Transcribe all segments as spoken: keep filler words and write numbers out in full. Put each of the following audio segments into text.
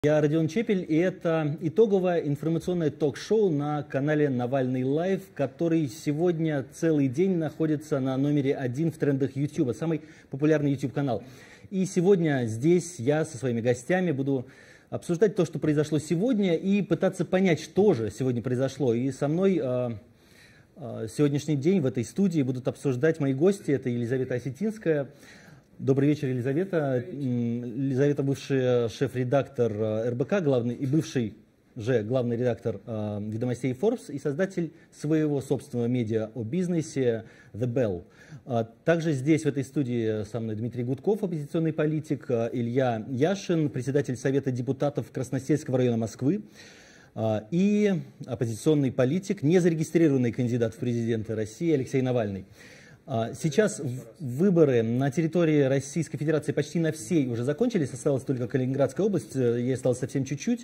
Я Родион Чепель, и это итоговое информационное ток-шоу на канале Навальный Лайв, который сегодня целый день находится на номере один в трендах YouTube, самый популярный YouTube-канал. И сегодня здесь я со своими гостями буду обсуждать то, что произошло сегодня, и пытаться понять, что же сегодня произошло. И со мной э, э, сегодняшний день в этой студии будут обсуждать мои гости. Это Елизавета Осетинская. Добрый вечер, Елизавета. Елизавета, бывший шеф-редактор эр бэ ка, главный и бывший же главный редактор э, «Ведомостей» Forbes и создатель своего собственного медиа о бизнесе The Bell. А также здесь, в этой студии, со мной Дмитрий Гудков, оппозиционный политик, Илья Яшин, председатель Совета депутатов Красносельского района Москвы, и оппозиционный политик, незарегистрированный кандидат в президенты России Алексей Навальный. Сейчас выборы на территории Российской Федерации почти на всей уже закончились, осталась только Калининградская область, ей осталось совсем чуть-чуть.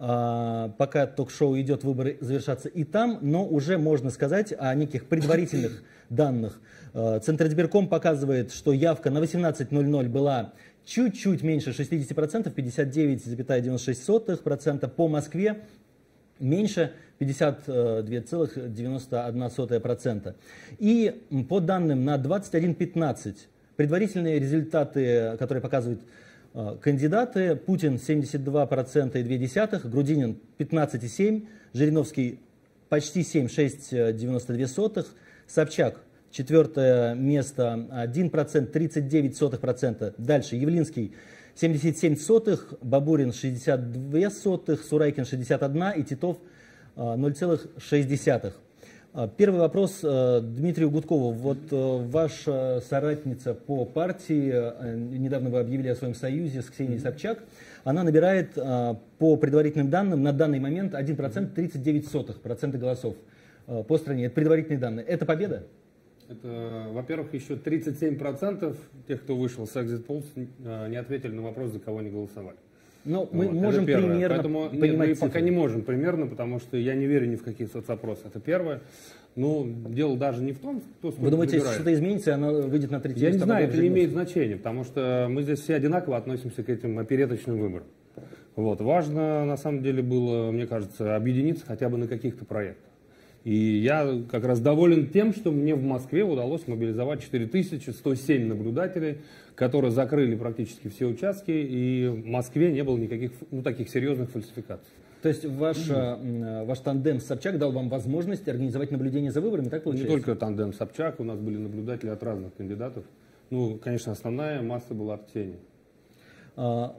Пока ток-шоу идет, выборы завершатся и там, но уже можно сказать о неких предварительных данных. Центризбирком показывает, что явка на восемнадцать ноль ноль была чуть-чуть меньше шестидесяти процентов, пятьдесят девять целых девяносто шесть сотых процента, по Москве меньше пятьдесят два целых девяносто одна сотая процента. И по данным на двадцать один пятнадцать, предварительные результаты, которые показывают э, кандидаты: Путин семьдесят два целых две десятых процента, Грудинин пятнадцать целых семь десятых процента, Жириновский почти семь целых шесть девяносто две сотых процента, Собчак четвертое место один процент, тридцать девять сотых процента. Дальше Явлинский семьдесят семь сотых, Бабурин шестьдесят две сотых, Сурайкин шестьдесят одна и Титов ноль целых шесть десятых. Первый вопрос Дмитрию Гудкову. Вот ваша соратница по партии, недавно вы объявили о своем союзе с Ксенией Собчак, она набирает по предварительным данным на данный момент один процент тридцать девять сотых процента голосов по стране. Это предварительные данные. Это победа? Это, во-первых, еще тридцать семь процентов тех, кто вышел с Exit Polls, не ответили на вопрос, за кого они голосовали. Но мы вот, можем примерно Поэтому понимать нет, мы цифры. пока не можем примерно, потому что я не верю ни в какие соцопросы. Это первое. Ну, дело даже не в том, кто сколько Вы думаете, выбирает. если что-то изменится, она выйдет на третье Я место? не знаю, это не имеет значения, потому что мы здесь все одинаково относимся к этим опереточным выборам. Вот. Важно, на самом деле, было, мне кажется, объединиться хотя бы на каких-то проектах. И я как раз доволен тем, что мне в Москве удалось мобилизовать четыре тысячи сто семь наблюдателей, которые закрыли практически все участки, и в Москве не было никаких, ну, таких серьезных фальсификаций. То есть ваш, mm-hmm. ваш тандем с Собчак дал вам возможность организовать наблюдение за выборами, так получается? Не только тандем Собчак, у нас были наблюдатели от разных кандидатов. Ну, конечно, основная масса была от Ксении. А...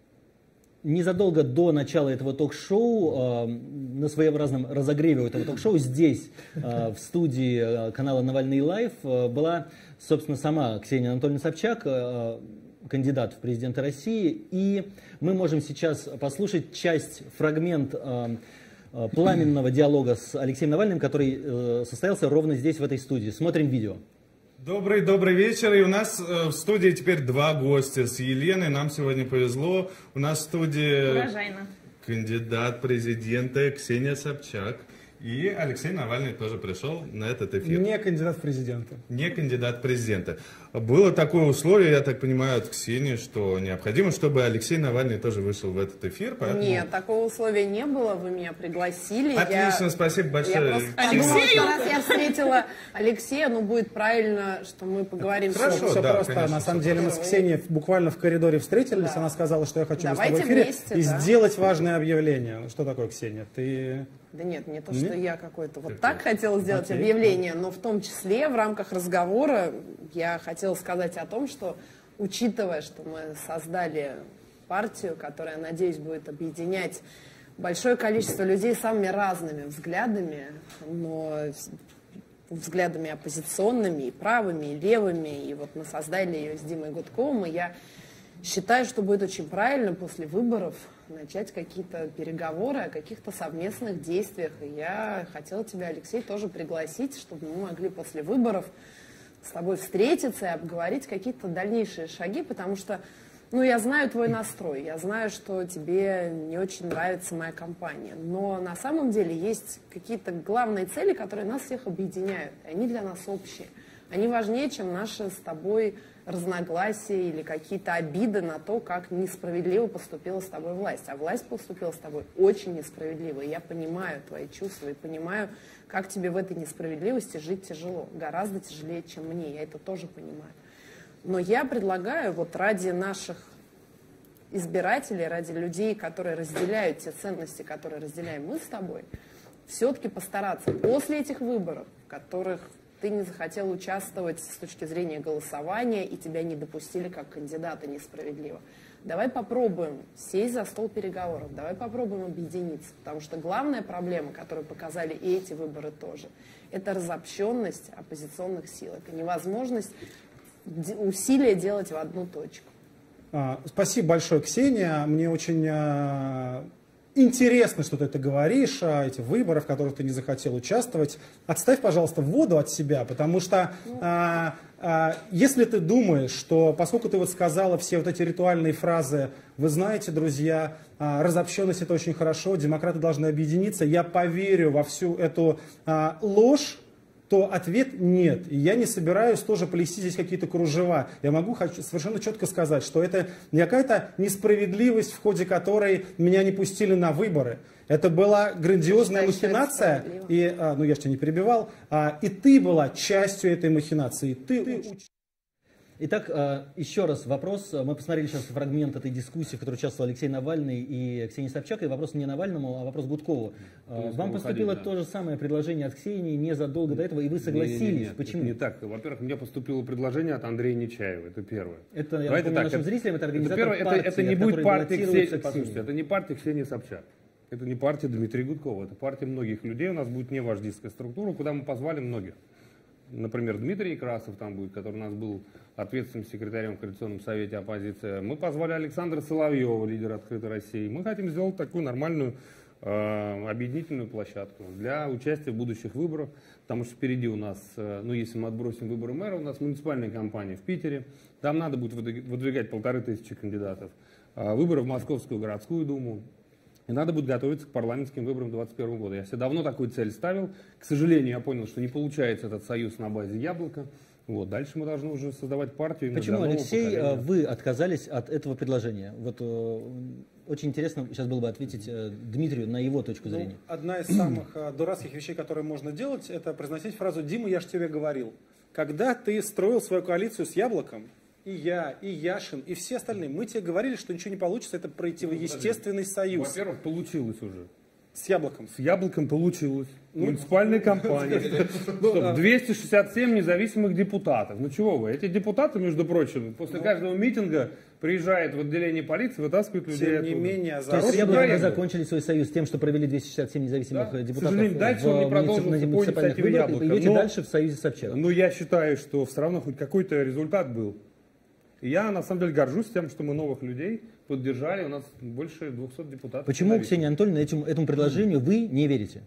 Незадолго до начала этого ток-шоу, э, на своеобразном разогреве этого ток-шоу, здесь, э, в студии канала Навальный Лайв, э, была, собственно, сама Ксения Анатольевна Собчак, э, кандидат в президенты России. И мы можем сейчас послушать часть, фрагмент э, э, пламенного диалога с Алексеем Навальным, который э, состоялся ровно здесь, в этой студии. Смотрим видео. Добрый-добрый вечер, и у нас э, в студии теперь два гостя с Еленой, нам сегодня повезло, у нас в студии Урожайно. Кандидат президента Ксения Собчак, и Алексей Навальный тоже пришел на этот эфир. Не кандидат в президенты. Не кандидат в президенты. Было такое условие, я так понимаю, от Ксении, что необходимо, чтобы Алексей Навальный тоже вышел в этот эфир. Поэтому... Нет, такого условия не было, вы меня пригласили. Отлично, я... спасибо большое. Я просто подумала, что раз я встретила Алексея, ну будет правильно, что мы поговорим. Хорошо, все, все да, просто. конечно, На самом все деле мы с Ксенией буквально в коридоре встретились, Да. она сказала, что я хочу Давайте быть с тобой в эфире вместе, и да. сделать важное объявление. Что такое, Ксения? Ты... Да нет, не то, Нет? что я какой-то вот так хотела сделать Окей. объявление, но в том числе в рамках разговора я хотела сказать о том, что, учитывая, что мы создали партию, которая, надеюсь, будет объединять большое количество людей с самыми разными взглядами, но взглядами оппозиционными, и правыми, и левыми, и вот мы создали ее с Димой Гудковым, и я считаю, что будет очень правильно после выборов начать какие-то переговоры о каких-то совместных действиях. И я хотела тебя, Алексей, тоже пригласить, чтобы мы могли после выборов с тобой встретиться и обговорить какие-то дальнейшие шаги, потому что, ну, я знаю твой настрой, я знаю, что тебе не очень нравится моя компания, но на самом деле есть какие-то главные цели, которые нас всех объединяют, и они для нас общие. Они важнее, чем наши с тобой разногласия или какие-то обиды на то, как несправедливо поступила с тобой власть. А власть поступила с тобой очень несправедливо. И я понимаю твои чувства и понимаю, как тебе в этой несправедливости жить тяжело. Гораздо тяжелее, чем мне. Я это тоже понимаю. Но я предлагаю вот ради наших избирателей, ради людей, которые разделяют те ценности, которые разделяем мы с тобой, все-таки постараться после этих выборов, в которых ты не захотел участвовать с точки зрения голосования и тебя не допустили как кандидата несправедливо. Давай попробуем сесть за стол переговоров, давай попробуем объединиться, потому что главная проблема, которую показали и эти выборы тоже, это разобщенность оппозиционных сил, это невозможность усилия делать в одну точку. Спасибо большое, Ксения. Мне очень интересно, что ты это говоришь, эти выборы, в которых ты не захотел участвовать. Отставь, пожалуйста, воду от себя, потому что а, а, если ты думаешь, что поскольку ты вот сказала все вот эти ритуальные фразы, вы знаете, друзья, а, разобщенность это очень хорошо, демократы должны объединиться, я поверю во всю эту а, ложь, то ответ нет. И я не собираюсь тоже плести здесь какие-то кружева. Я могу хочу, совершенно четко сказать, что это не какая-то несправедливость, в ходе которой меня не пустили на выборы. Это была грандиозная махинация, и, а, ну я же тебя не перебивал, а, и ты была частью этой махинации. Ты, ты Итак, еще раз вопрос. Мы посмотрели сейчас фрагмент этой дискуссии, в которой участвовал Алексей Навальный и Ксения Собчак. И вопрос не Навальному, а вопрос Гудкову. Ну, Вам поступило да. то же самое предложение от Ксении незадолго до этого, и вы согласились. Не, не, не, Почему? Не так. Во-первых, мне поступило предложение от Андрея Нечаева. Это первое. Это, я Давайте напомню так, нашим это, зрителям, это организатор это, первое, партии, это, это не будет партия Ксении, Ксении. это не партия Ксении Собчак. Это не партия Дмитрия Гудкова. Это партия многих людей. У нас будет невождистская структура, куда мы позвали многих. Например, Дмитрий Некрасов там будет, который у нас был ответственным секретарем в Коалиционном совете оппозиции. Мы позвали Александра Соловьева, лидера «Открытой России». Мы хотим сделать такую нормальную э, объединительную площадку для участия в будущих выборах, потому что впереди у нас, э, ну если мы отбросим выборы мэра, у нас муниципальная кампания в Питере, там надо будет выдвигать полторы тысячи кандидатов, э, выборы в Московскую городскую думу. И надо будет готовиться к парламентским выборам две тысячи двадцать первого года. Я себе давно такую цель ставил. К сожалению, я понял, что не получается этот союз на базе «Яблоко». Вот. Дальше мы должны уже создавать партию. Почему, Алексей, вы отказались от этого предложения? Вот очень интересно сейчас было бы ответить Дмитрию на его точку зрения. Ну, одна из самых дурацких вещей, которые можно делать, это произносить фразу «Дима, я ж тебе говорил». Когда ты строил свою коалицию с «Яблоком», и я, и Яшин, и все остальные, мы тебе говорили, что ничего не получится, это противоестественный союз. Во-первых, получилось уже. С «Яблоком». С «Яблоком» получилось. Муниципальная кампания. двести шестьдесят семь независимых депутатов. Ну чего вы? Эти депутаты, между прочим, после каждого митинга приезжают в отделение полиции, вытаскивают людей. Тем не менее, то есть с «Яблоком» вы закончили свой союз тем, что провели двести шестьдесят семь независимых да? депутатов. К сожалению, дальше он не продолжился по инициативе «Яблока». И идете дальше в союзе Собчак. Ну я считаю, что все равно хоть какой-то результат был. И я, на самом деле, горжусь тем, что мы новых людей поддержали. У нас больше двухсот депутатов. Почему, Ксения Анатольевна, этому, этому предложению вы не верите?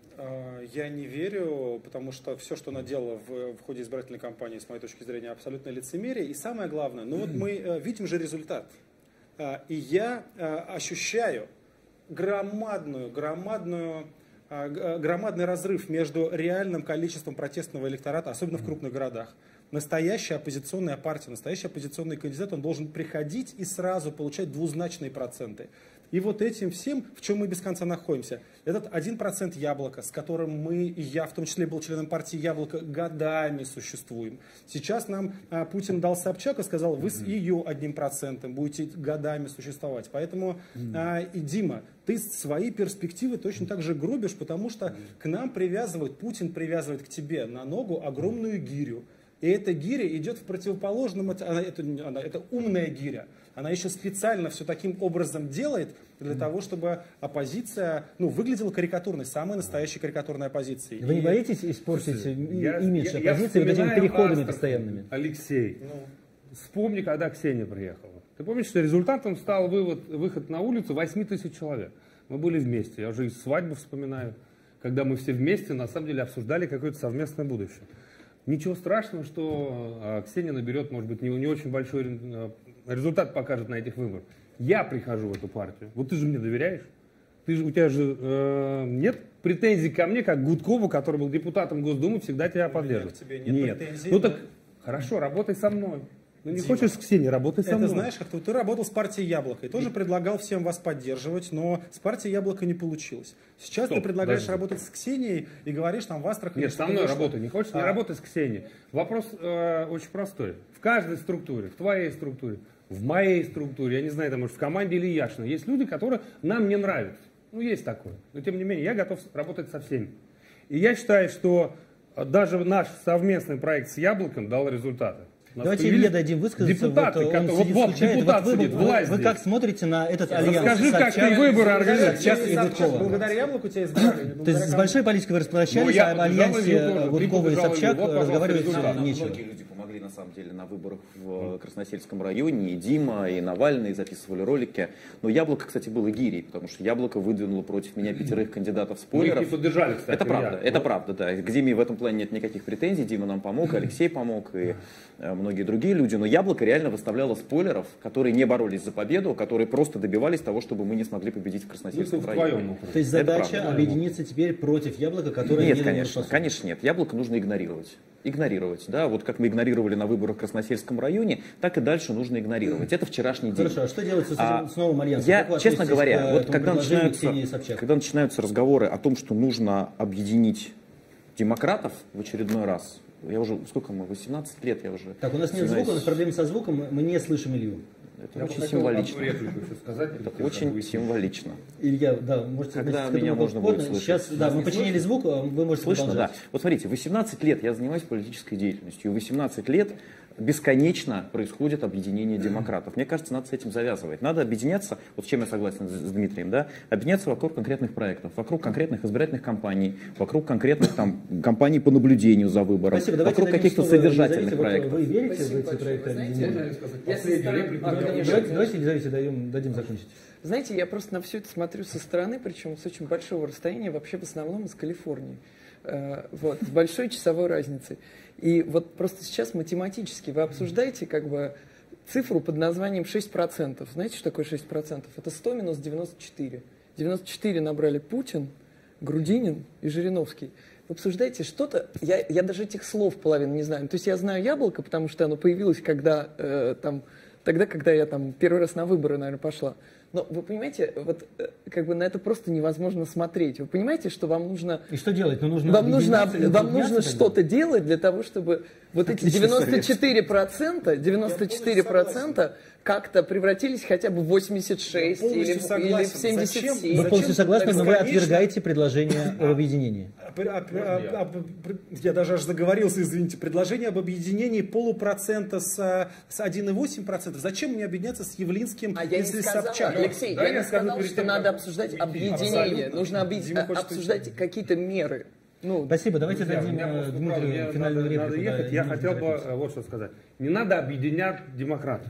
Я не верю, потому что все, что она делала в, в ходе избирательной кампании, с моей точки зрения, абсолютно лицемерие. И самое главное, ну вот мы э, видим же результат. Э, и я э, ощущаю громадную, громадную, э, громадный разрыв между реальным количеством протестного электората, особенно в крупных городах. Настоящая оппозиционная партия, настоящий оппозиционный кандидат, он должен приходить и сразу получать двузначные проценты. И вот этим всем, в чем мы без конца находимся, этот один процент «Яблока», с которым мы, и я в том числе был членом партии «Яблоко», годами существуем. Сейчас нам а, Путин дал Собчак и сказал, вы с ее одним процентом будете годами существовать. Поэтому, а, и, Дима, ты свои перспективы точно так же гробишь, потому что к нам привязывают, Путин привязывает к тебе на ногу огромную гирю. И эта гиря идет в противоположном, это, это, это умная гиря. Она еще специально все таким образом делает для того, чтобы оппозиция ну, выглядела карикатурной, самой настоящей карикатурной оппозицией. Вы не и... боитесь испортить я, имидж я, оппозиции я вот этими переходами Астрахань, постоянными? Алексей, ну. Вспомни, когда Ксения приехала. Ты помнишь, что результатом стал вывод, выход на улицу восемь тысяч человек. Мы были вместе, я уже и свадьбу вспоминаю, когда мы все вместе на самом деле обсуждали какое-то совместное будущее. Ничего страшного, что Ксения наберет, может быть, не, не очень большой результат покажет на этих выборах. Я прихожу в эту партию. Вот ты же мне доверяешь? Ты же, у тебя же э, нет претензий ко мне, как к Гудкову, который был депутатом Госдумы, всегда тебя поддерживает. Нет, нет. Претензий, ну но... так хорошо, работай со мной. Ну не Дима, хочешь с Ксенией работать со Это мной? знаешь, как-то ты работал с партией «Яблоко» и тоже предлагал всем вас поддерживать, но с партией «Яблоко» не получилось. Сейчас Стоп, ты предлагаешь подожди. работать с Ксенией и говоришь, там в Астрахани... Нет, со что-то мной вышло. работай. Не хочешь, не А. работай с Ксенией. Вопрос э, очень простой. В каждой структуре, в твоей структуре, в моей структуре, я не знаю, там, может, в команде или Яшина, есть люди, которые нам не нравятся. Ну, есть такое. Но, тем не менее, я готов работать со всеми. И я считаю, что даже наш совместный проект с «Яблоком» дал результаты. У нас Давайте появились Илье дадим высказаться. Депутаты, вот, он которые- сидит, вот, скучает. депутат Вот вы, сидит, вы- власть вы здесь. как смотрите на этот альянс? Расскажи, как Собчак, ты выборы организовал. Собчак и Собчак, Гудкова? благодаря «Яблоку» тебя избрали. То есть с большой политикой вы распрощались, Ну, я а об поддержал альянсе ее тоже. Ты Гудкова и поддержал Собчак ее. Вот, пожалуйста, разговаривать результат. нечего. Многие люди помогли на самом деле на выборах в Красносельском районе, и Дима, и Навальный записывали ролики. Но «Яблоко», кстати, было гирей, потому что «Яблоко» выдвинуло против меня пятерых кандидатов-спойлеров. Мы их не поддержали, кстати, Это правда, я. это Вот. правда, да. К Диме в этом плане нет никаких претензий. Дима нам помог, Алексей помог, и э, многие другие люди. Но «Яблоко» реально выставляло спойлеров, которые не боролись за победу, которые просто добивались того, чтобы мы не смогли победить в Ну, Красносельском в районе. твоем округе. То есть Это задача правда, да. объединиться теперь против «Яблока», которое Нет, не конечно, способно. конечно нет. «Яблоко» нужно игнорировать. Игнорировать, да, вот как мы игнорировали на выборах в Красносельском районе, так и дальше нужно игнорировать. Это вчерашний день. Хорошо, а что делается с, А, этим, с новым альянсом? Я, Как вы честно относитесь говоря, к вот этому когда предложению Ксении начинаются, Собчак? когда начинаются разговоры о том, что нужно объединить демократов в очередной раз, я уже, сколько мы, восемнадцать лет я уже... Так, у нас нет занимаюсь. звука, у нас проблемы со звуком, мы- мы не слышим Илью. Это Я бы очень хотел символично. одну реплику еще сказать. перед тем, как Очень вы- символично. Илья, да, можете Когда относиться к меня этому можно как будет угодно. слышать? Сейчас, да, мы починили звук, а вы можете Слышно, да. продолжать. Вот смотрите, восемнадцать лет я занимаюсь политической деятельностью. И восемнадцать лет бесконечно происходит объединение демократов. Мне кажется, надо с этим завязывать. Надо объединяться, вот с чем я согласен с, с Дмитрием, да, объединяться вокруг конкретных проектов, вокруг конкретных избирательных кампаний, вокруг конкретных там кампаний по наблюдению за выбором, Спасибо, давайте вокруг дадим каких-то слово содержательных Елизавете. Вот проектов. Вы верите в эти проекты объединения? Последнюю реплику. А, я Давайте, уже- давайте Елизавете даем, дадим закончить. Знаете, я просто на все это смотрю со стороны, причем с очень большого расстояния, вообще в основном из Калифорнии. Э, Вот, с большой часовой разницей. И вот просто сейчас математически вы обсуждаете как бы цифру под названием шесть процентов. Знаете, что такое шесть процентов? Это сто минус девяносто четыре. девяносто четыре набрали Путин, Грудинин и Жириновский. Вы обсуждаете что-то, я, я даже этих слов половину не знаю. То есть я знаю «Яблоко», потому что оно появилось когда, э, там, тогда, когда я там первый раз на выборы, наверное, пошла. Но вы понимаете, вот э, как бы на это просто невозможно смотреть. Вы понимаете, что вам нужно... И что делать? Ну, нужно Вам нужно, объединяться и вам объединяться нужно тогда? что-то делать для того, чтобы вот эти девяносто четыре процента, девяносто четыре процента как-то превратились хотя бы в восемьдесят шесть Я или, полностью в- согласен. или в семьдесят семь. Зачем- Вы полностью согласны, но вы Конечно. отвергаете предложение об объединении. А, а, а, а, Я даже аж заговорился, извините. Предложение об объединении полупроцента с, с один и восемь десятых процента. Зачем мне объединяться с Явлинским, А я не если сказала, Собчак? Алексей, Да, я я не скажу сказал, перед что тем, надо как обсуждать уйти. объединение. Абсолютно. Нужно объ- Дима хочет обсуждать какие-то меры. Ну, Спасибо, давайте Друзья, у дадим меня э, просто, правда, Дмитрию мне финальную надо- реплику. надо да, ехать. Я не хотел бы торопитесь. э, вот что сказать. Не надо объединять демократов.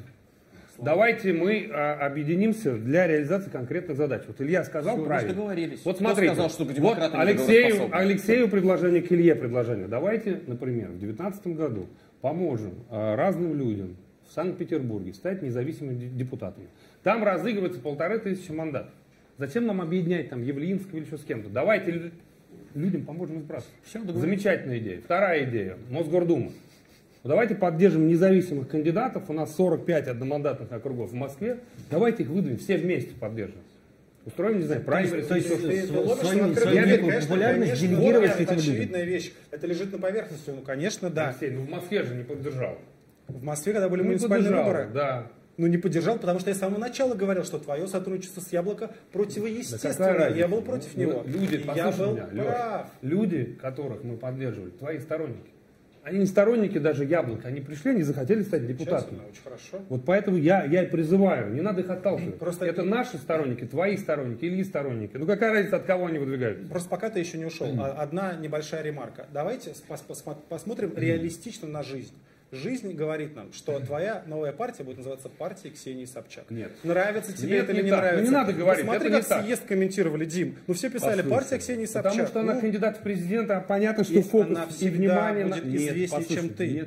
Давайте мы а, объединимся для реализации конкретных задач. Вот Илья сказал Всё, мы правильно. же договорились. Вот Кто смотрите, сказал, что вот демократы не Алексею, договороспособны? Алексею предложение, к Илье предложение. Давайте, например, в две тысячи девятнадцатом году поможем а, разным людям в Санкт-Петербурге стать независимыми де- депутатами. Там разыгрывается полторы тысячи мандатов. Зачем нам объединять там Явлинского или еще с кем-то? Давайте лю- людям поможем избраться. Замечательная идея. Вторая идея. Мосгордума. Давайте поддержим независимых кандидатов. У нас сорок пять одномандатных округов в Москве. Давайте их выдвинем, все вместе поддержим. Устроим, не знаю, праймерис. то есть, еще что-то. э, Ну, логично, свою- открытый свою ответ, некую конечно, популярность конечно, делегировать это этим людям. очевидная вещь. Это лежит на поверхности. Ну, конечно, да. Алексей, ну в Москве же не поддержал. В Москве, когда были Ну, муниципальные поддержал, выборы, да. ну не поддержал, потому что я с самого начала говорил, что твое сотрудничество с Яблоко Да противоестественно. какая разница? Я был против Ну, него. Люди, И я послушай был меня, Лёш, прав. люди, которых мы поддерживали, твои сторонники. Они не сторонники даже Яблока. Они пришли, они захотели стать депутатами. Честно, очень хорошо. Вот поэтому я, я и призываю, не надо их отталкивать. Просто- Это наши сторонники, твои сторонники, Ильи сторонники. Ну какая разница, от кого они выдвигаются? Просто пока ты еще не ушел. А- Одна небольшая ремарка. Давайте пос- пос- посмотрим реалистично на жизнь. Жизнь говорит нам, что твоя новая партия будет называться партией Ксении Собчак. Нет. Нравится тебе Нет, это не или не так. нравится? Не надо говорить, Посмотри, это не как так. съезд комментировали, Дим. Ну все писали, Послушай, партия Ксении Собчак. Потому что она Ну, кандидат в президенты, а понятно, что и фокус она и всегда внимание... будет на- Нет, известнее, послушай, чем ты. Нет,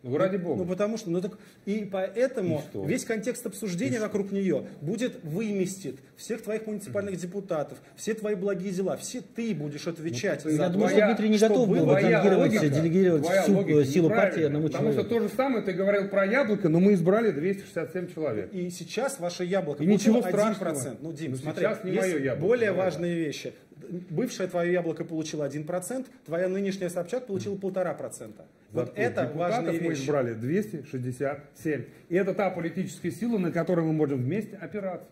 Ну, ради бога. Ну, потому что, ну, так, и поэтому и весь контекст обсуждения и вокруг что? нее будет выместит всех твоих муниципальных депутатов, все твои благие дела, все ты будешь отвечать ну, за я то, думаю, что Дмитрий не готов был делегировать, делегировать всю силу партии одному Потому человеку. что то же самое ты говорил про яблоко, но мы избрали двести шестьдесят семь человек. И сейчас ваше яблоко и ничего один страшного. процент. Ну, Дим, но смотри, сейчас не есть мое яблоко, более давай, важные вещи. Бывшее твое яблоко получило один процент, твоя нынешняя Собчак получила полтора процента. Вот Зато это важные депутатов мы вещи. избрали двести шестьдесят семь. И это та политическая сила, на которой мы можем вместе опираться.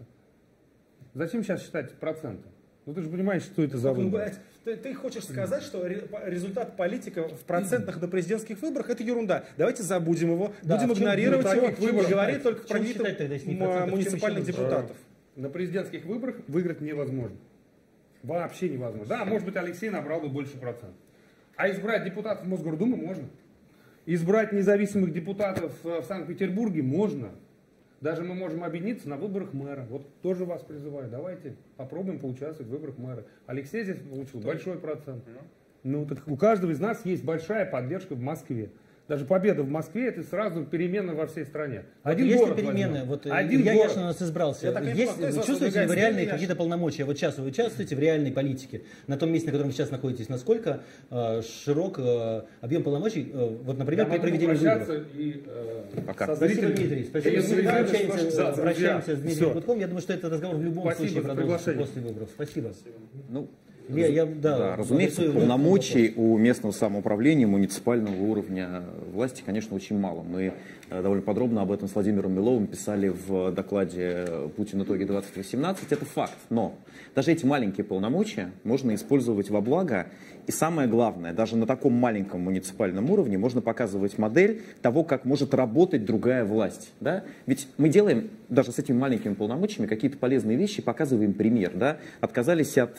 Зачем сейчас считать проценты? Ну ты же понимаешь, что это за выбор. Ты, ты хочешь сказать, что результат политика в процентах на президентских выборах это ерунда. Давайте забудем его, Да, будем в чем- игнорировать в его чем- в чем и говорить считать? только В про чем каких-то считать тогда, если не процентов, в чем муниципальных еще депутатов. На президентских выборах выиграть невозможно. Вообще невозможно. Да, может быть, Алексей набрал бы больше процентов. А избрать депутатов Мосгордумы можно. Избрать независимых депутатов в Санкт-Петербурге можно. Даже мы можем объединиться на выборах мэра. Вот тоже вас призываю. Давайте попробуем поучаствовать в выборах мэра. Алексей здесь получил большой процент. Ну, так у каждого из нас есть большая поддержка в Москве. Даже победа в Москве — это сразу перемена во всей стране. Один Один есть город перемены, возьмем. вот Один Илья город. Яшин у нас избрался. Я так не Есть, понимаю, вы кто из вас чувствуете ли вы выдвигает реальные Илья какие-то полномочия? Вот сейчас вы участвуете в реальной политике, на том месте, на котором вы сейчас находитесь. Насколько э, широк э, объем полномочий, э, вот, например, Я при могу проведении выборов? попрощаться и, э, Пока. со Спасибо, зрителями. Дмитрий. Спасибо. Я Мы солидарен, прощаемся, что- да, прощаемся с друзья. Дмитрием Всё. Гудковым. Я думаю, что этот разговор в любом Спасибо случае за продолжится приглашение. после выборов. Спасибо. Ну, Я, я, да, Да, разумеется, адресую полномочий у местного самоуправления, муниципального уровня власти, конечно, очень мало. Мы э, довольно подробно об этом с Владимиром Миловым писали в докладе «Путин. Итоги двадцать восемнадцать». Это факт. Но даже эти маленькие полномочия можно использовать во благо. И самое главное, даже на таком маленьком муниципальном уровне можно показывать модель того, как может работать другая власть. Да? Ведь мы делаем даже с этими маленькими полномочиями какие-то полезные вещи, показываем пример. Да? Отказались от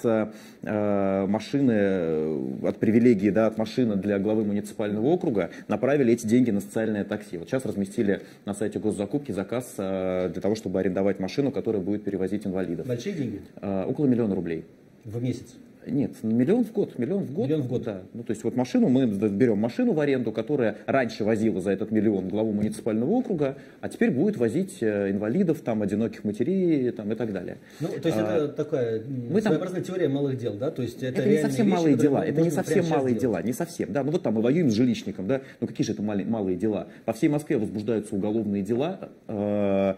э, машины, от привилегии, да, от машины для главы муниципального округа, направили эти деньги на социальное такси. Вот сейчас разместили на сайте госзакупки заказ э, для того, чтобы арендовать машину, которая будет перевозить инвалидов. Большие деньги? Э, около миллиона рублей. В месяц? Нет, миллион в год, миллион в год. Миллион в год. Да. Ну, то есть вот машину, мы берем машину в аренду, которая раньше возила за этот миллион главу муниципального округа, а теперь будет возить инвалидов, там, одиноких матерей там, и так далее. Ну, то есть а, это такая мы своеобразная там... теория малых дел, да? То есть это, это не реальные совсем вещи, малые которые дела, мы это не можем совсем прямо сейчас малые делать. дела, не совсем. Да, ну вот там мы воюем с жилищником, да, ну какие же это малые, малые дела? По всей Москве возбуждаются уголовные дела э,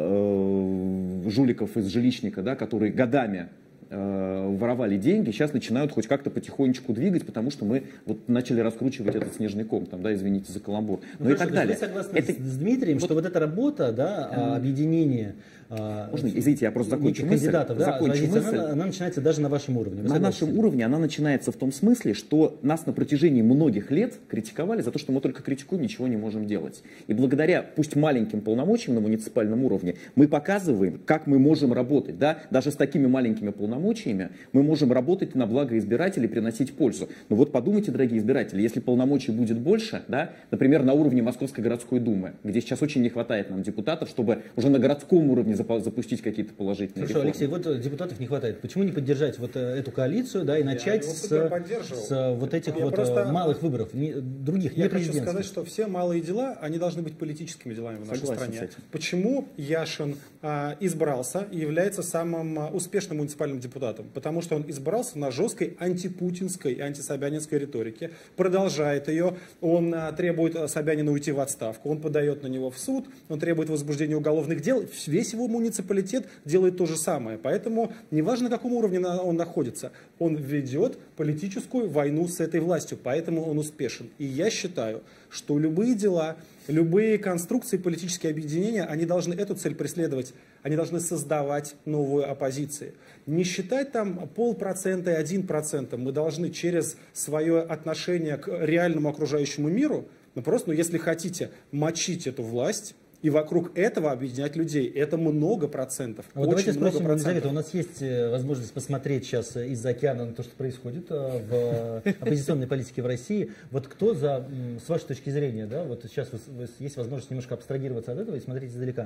э, жуликов из жилищника, да, которые годами воровали деньги, сейчас начинают хоть как-то потихонечку двигать, потому что мы вот начали раскручивать этот снежный ком, там, да, извините за каламбур, ну, ну и хорошо, так далее. Вы согласны это... с Дмитрием, вот... что вот эта работа, да, объединение Можно, извините, я просто закончу мысль. Кандидатов, да, закончу мысль. Она, она начинается даже на вашем уровне. Вы на согласны? нашем уровне она начинается в том смысле, что нас на протяжении многих лет критиковали за то, что мы только критикуем, ничего не можем делать. И благодаря, пусть маленьким полномочиям на муниципальном уровне, мы показываем, как мы можем работать. Да? Даже с такими маленькими полномочиями мы можем работать на благо избирателей, приносить пользу. Но вот подумайте, дорогие избиратели, если полномочий будет больше, да, например, на уровне Московской городской думы, где сейчас очень не хватает нам депутатов, чтобы уже на городском уровне запустить какие-то положительные Хорошо, реформы. Алексей, вот депутатов не хватает. Почему не поддержать вот эту коалицию, да, и начать с, с вот этих Я вот просто... малых выборов, не, других, Я не хочу президентских? сказать, что все малые дела, они должны быть политическими делами в нашей Согласен стране. с этим. Почему Яшин а, избрался и является самым а, успешным муниципальным депутатом? Потому что он избрался на жесткой антипутинской и антисобянинской риторике, продолжает ее, он а, требует а, Собянина уйти в отставку, он подает на него в суд, он требует возбуждения уголовных дел, весь его муниципалитет делает то же самое. Поэтому неважно, на каком уровне он находится, он ведет политическую войну с этой властью, поэтому он успешен. И я считаю, что любые дела, любые конструкции, политические объединения, они должны эту цель преследовать, они должны создавать новую оппозицию. Не считать там полпроцента и один процент, мы должны через свое отношение к реальному окружающему миру, ну просто, ну, если хотите, мочить эту власть, и вокруг этого объединять людей. Это много процентов. А вот очень давайте много спросим процентов. Елизавету. У нас есть возможность посмотреть сейчас из-за океана на то, что происходит в оппозиционной политике в России. Вот кто за, с вашей точки зрения, да, вот сейчас есть возможность немножко абстрагироваться от этого и смотреть издалека.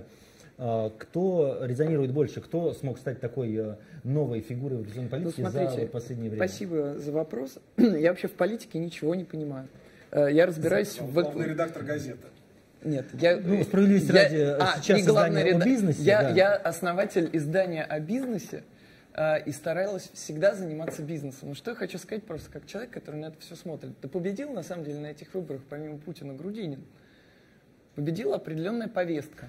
Кто резонирует больше, кто смог стать такой новой фигурой в оппозиционной политике ну, смотрите, за вот последнее время? Спасибо за вопрос. Я вообще в политике ничего не понимаю. Я разбираюсь Главный в... Главный редактор газеты. Нет, я... Ну, справедливости я, ради, а, сейчас издание издание о бизнесе. Я, да. я основатель издания о бизнесе э, и старалась всегда заниматься бизнесом. Но что я хочу сказать просто как человек, который на это все смотрит. Да победил, на самом деле, на этих выборах, помимо Путина, Грудинин. Победила определенная повестка.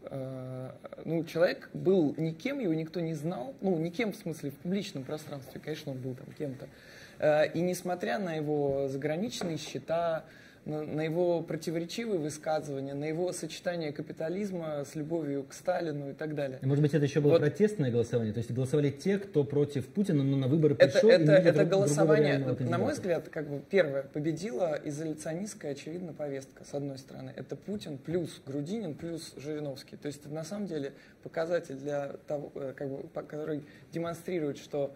Э, ну, человек был никем, его никто не знал. Ну, никем в смысле в публичном пространстве, конечно, он был там кем-то. Э, и несмотря на его заграничные счета, На, на его противоречивые высказывания, на его сочетание капитализма с любовью к Сталину и так далее. Может быть, это еще было вот. протестное голосование? То есть голосовали те, кто против Путина, но на выборы Это, пришел это, и не видел это друг, голосование, другого на мой взгляд, как бы первое, победила изоляционистская, очевидно, повестка, с одной стороны. Это Путин плюс Грудинин плюс Жириновский. То есть это на самом деле показатель, для того, как бы, который демонстрирует, что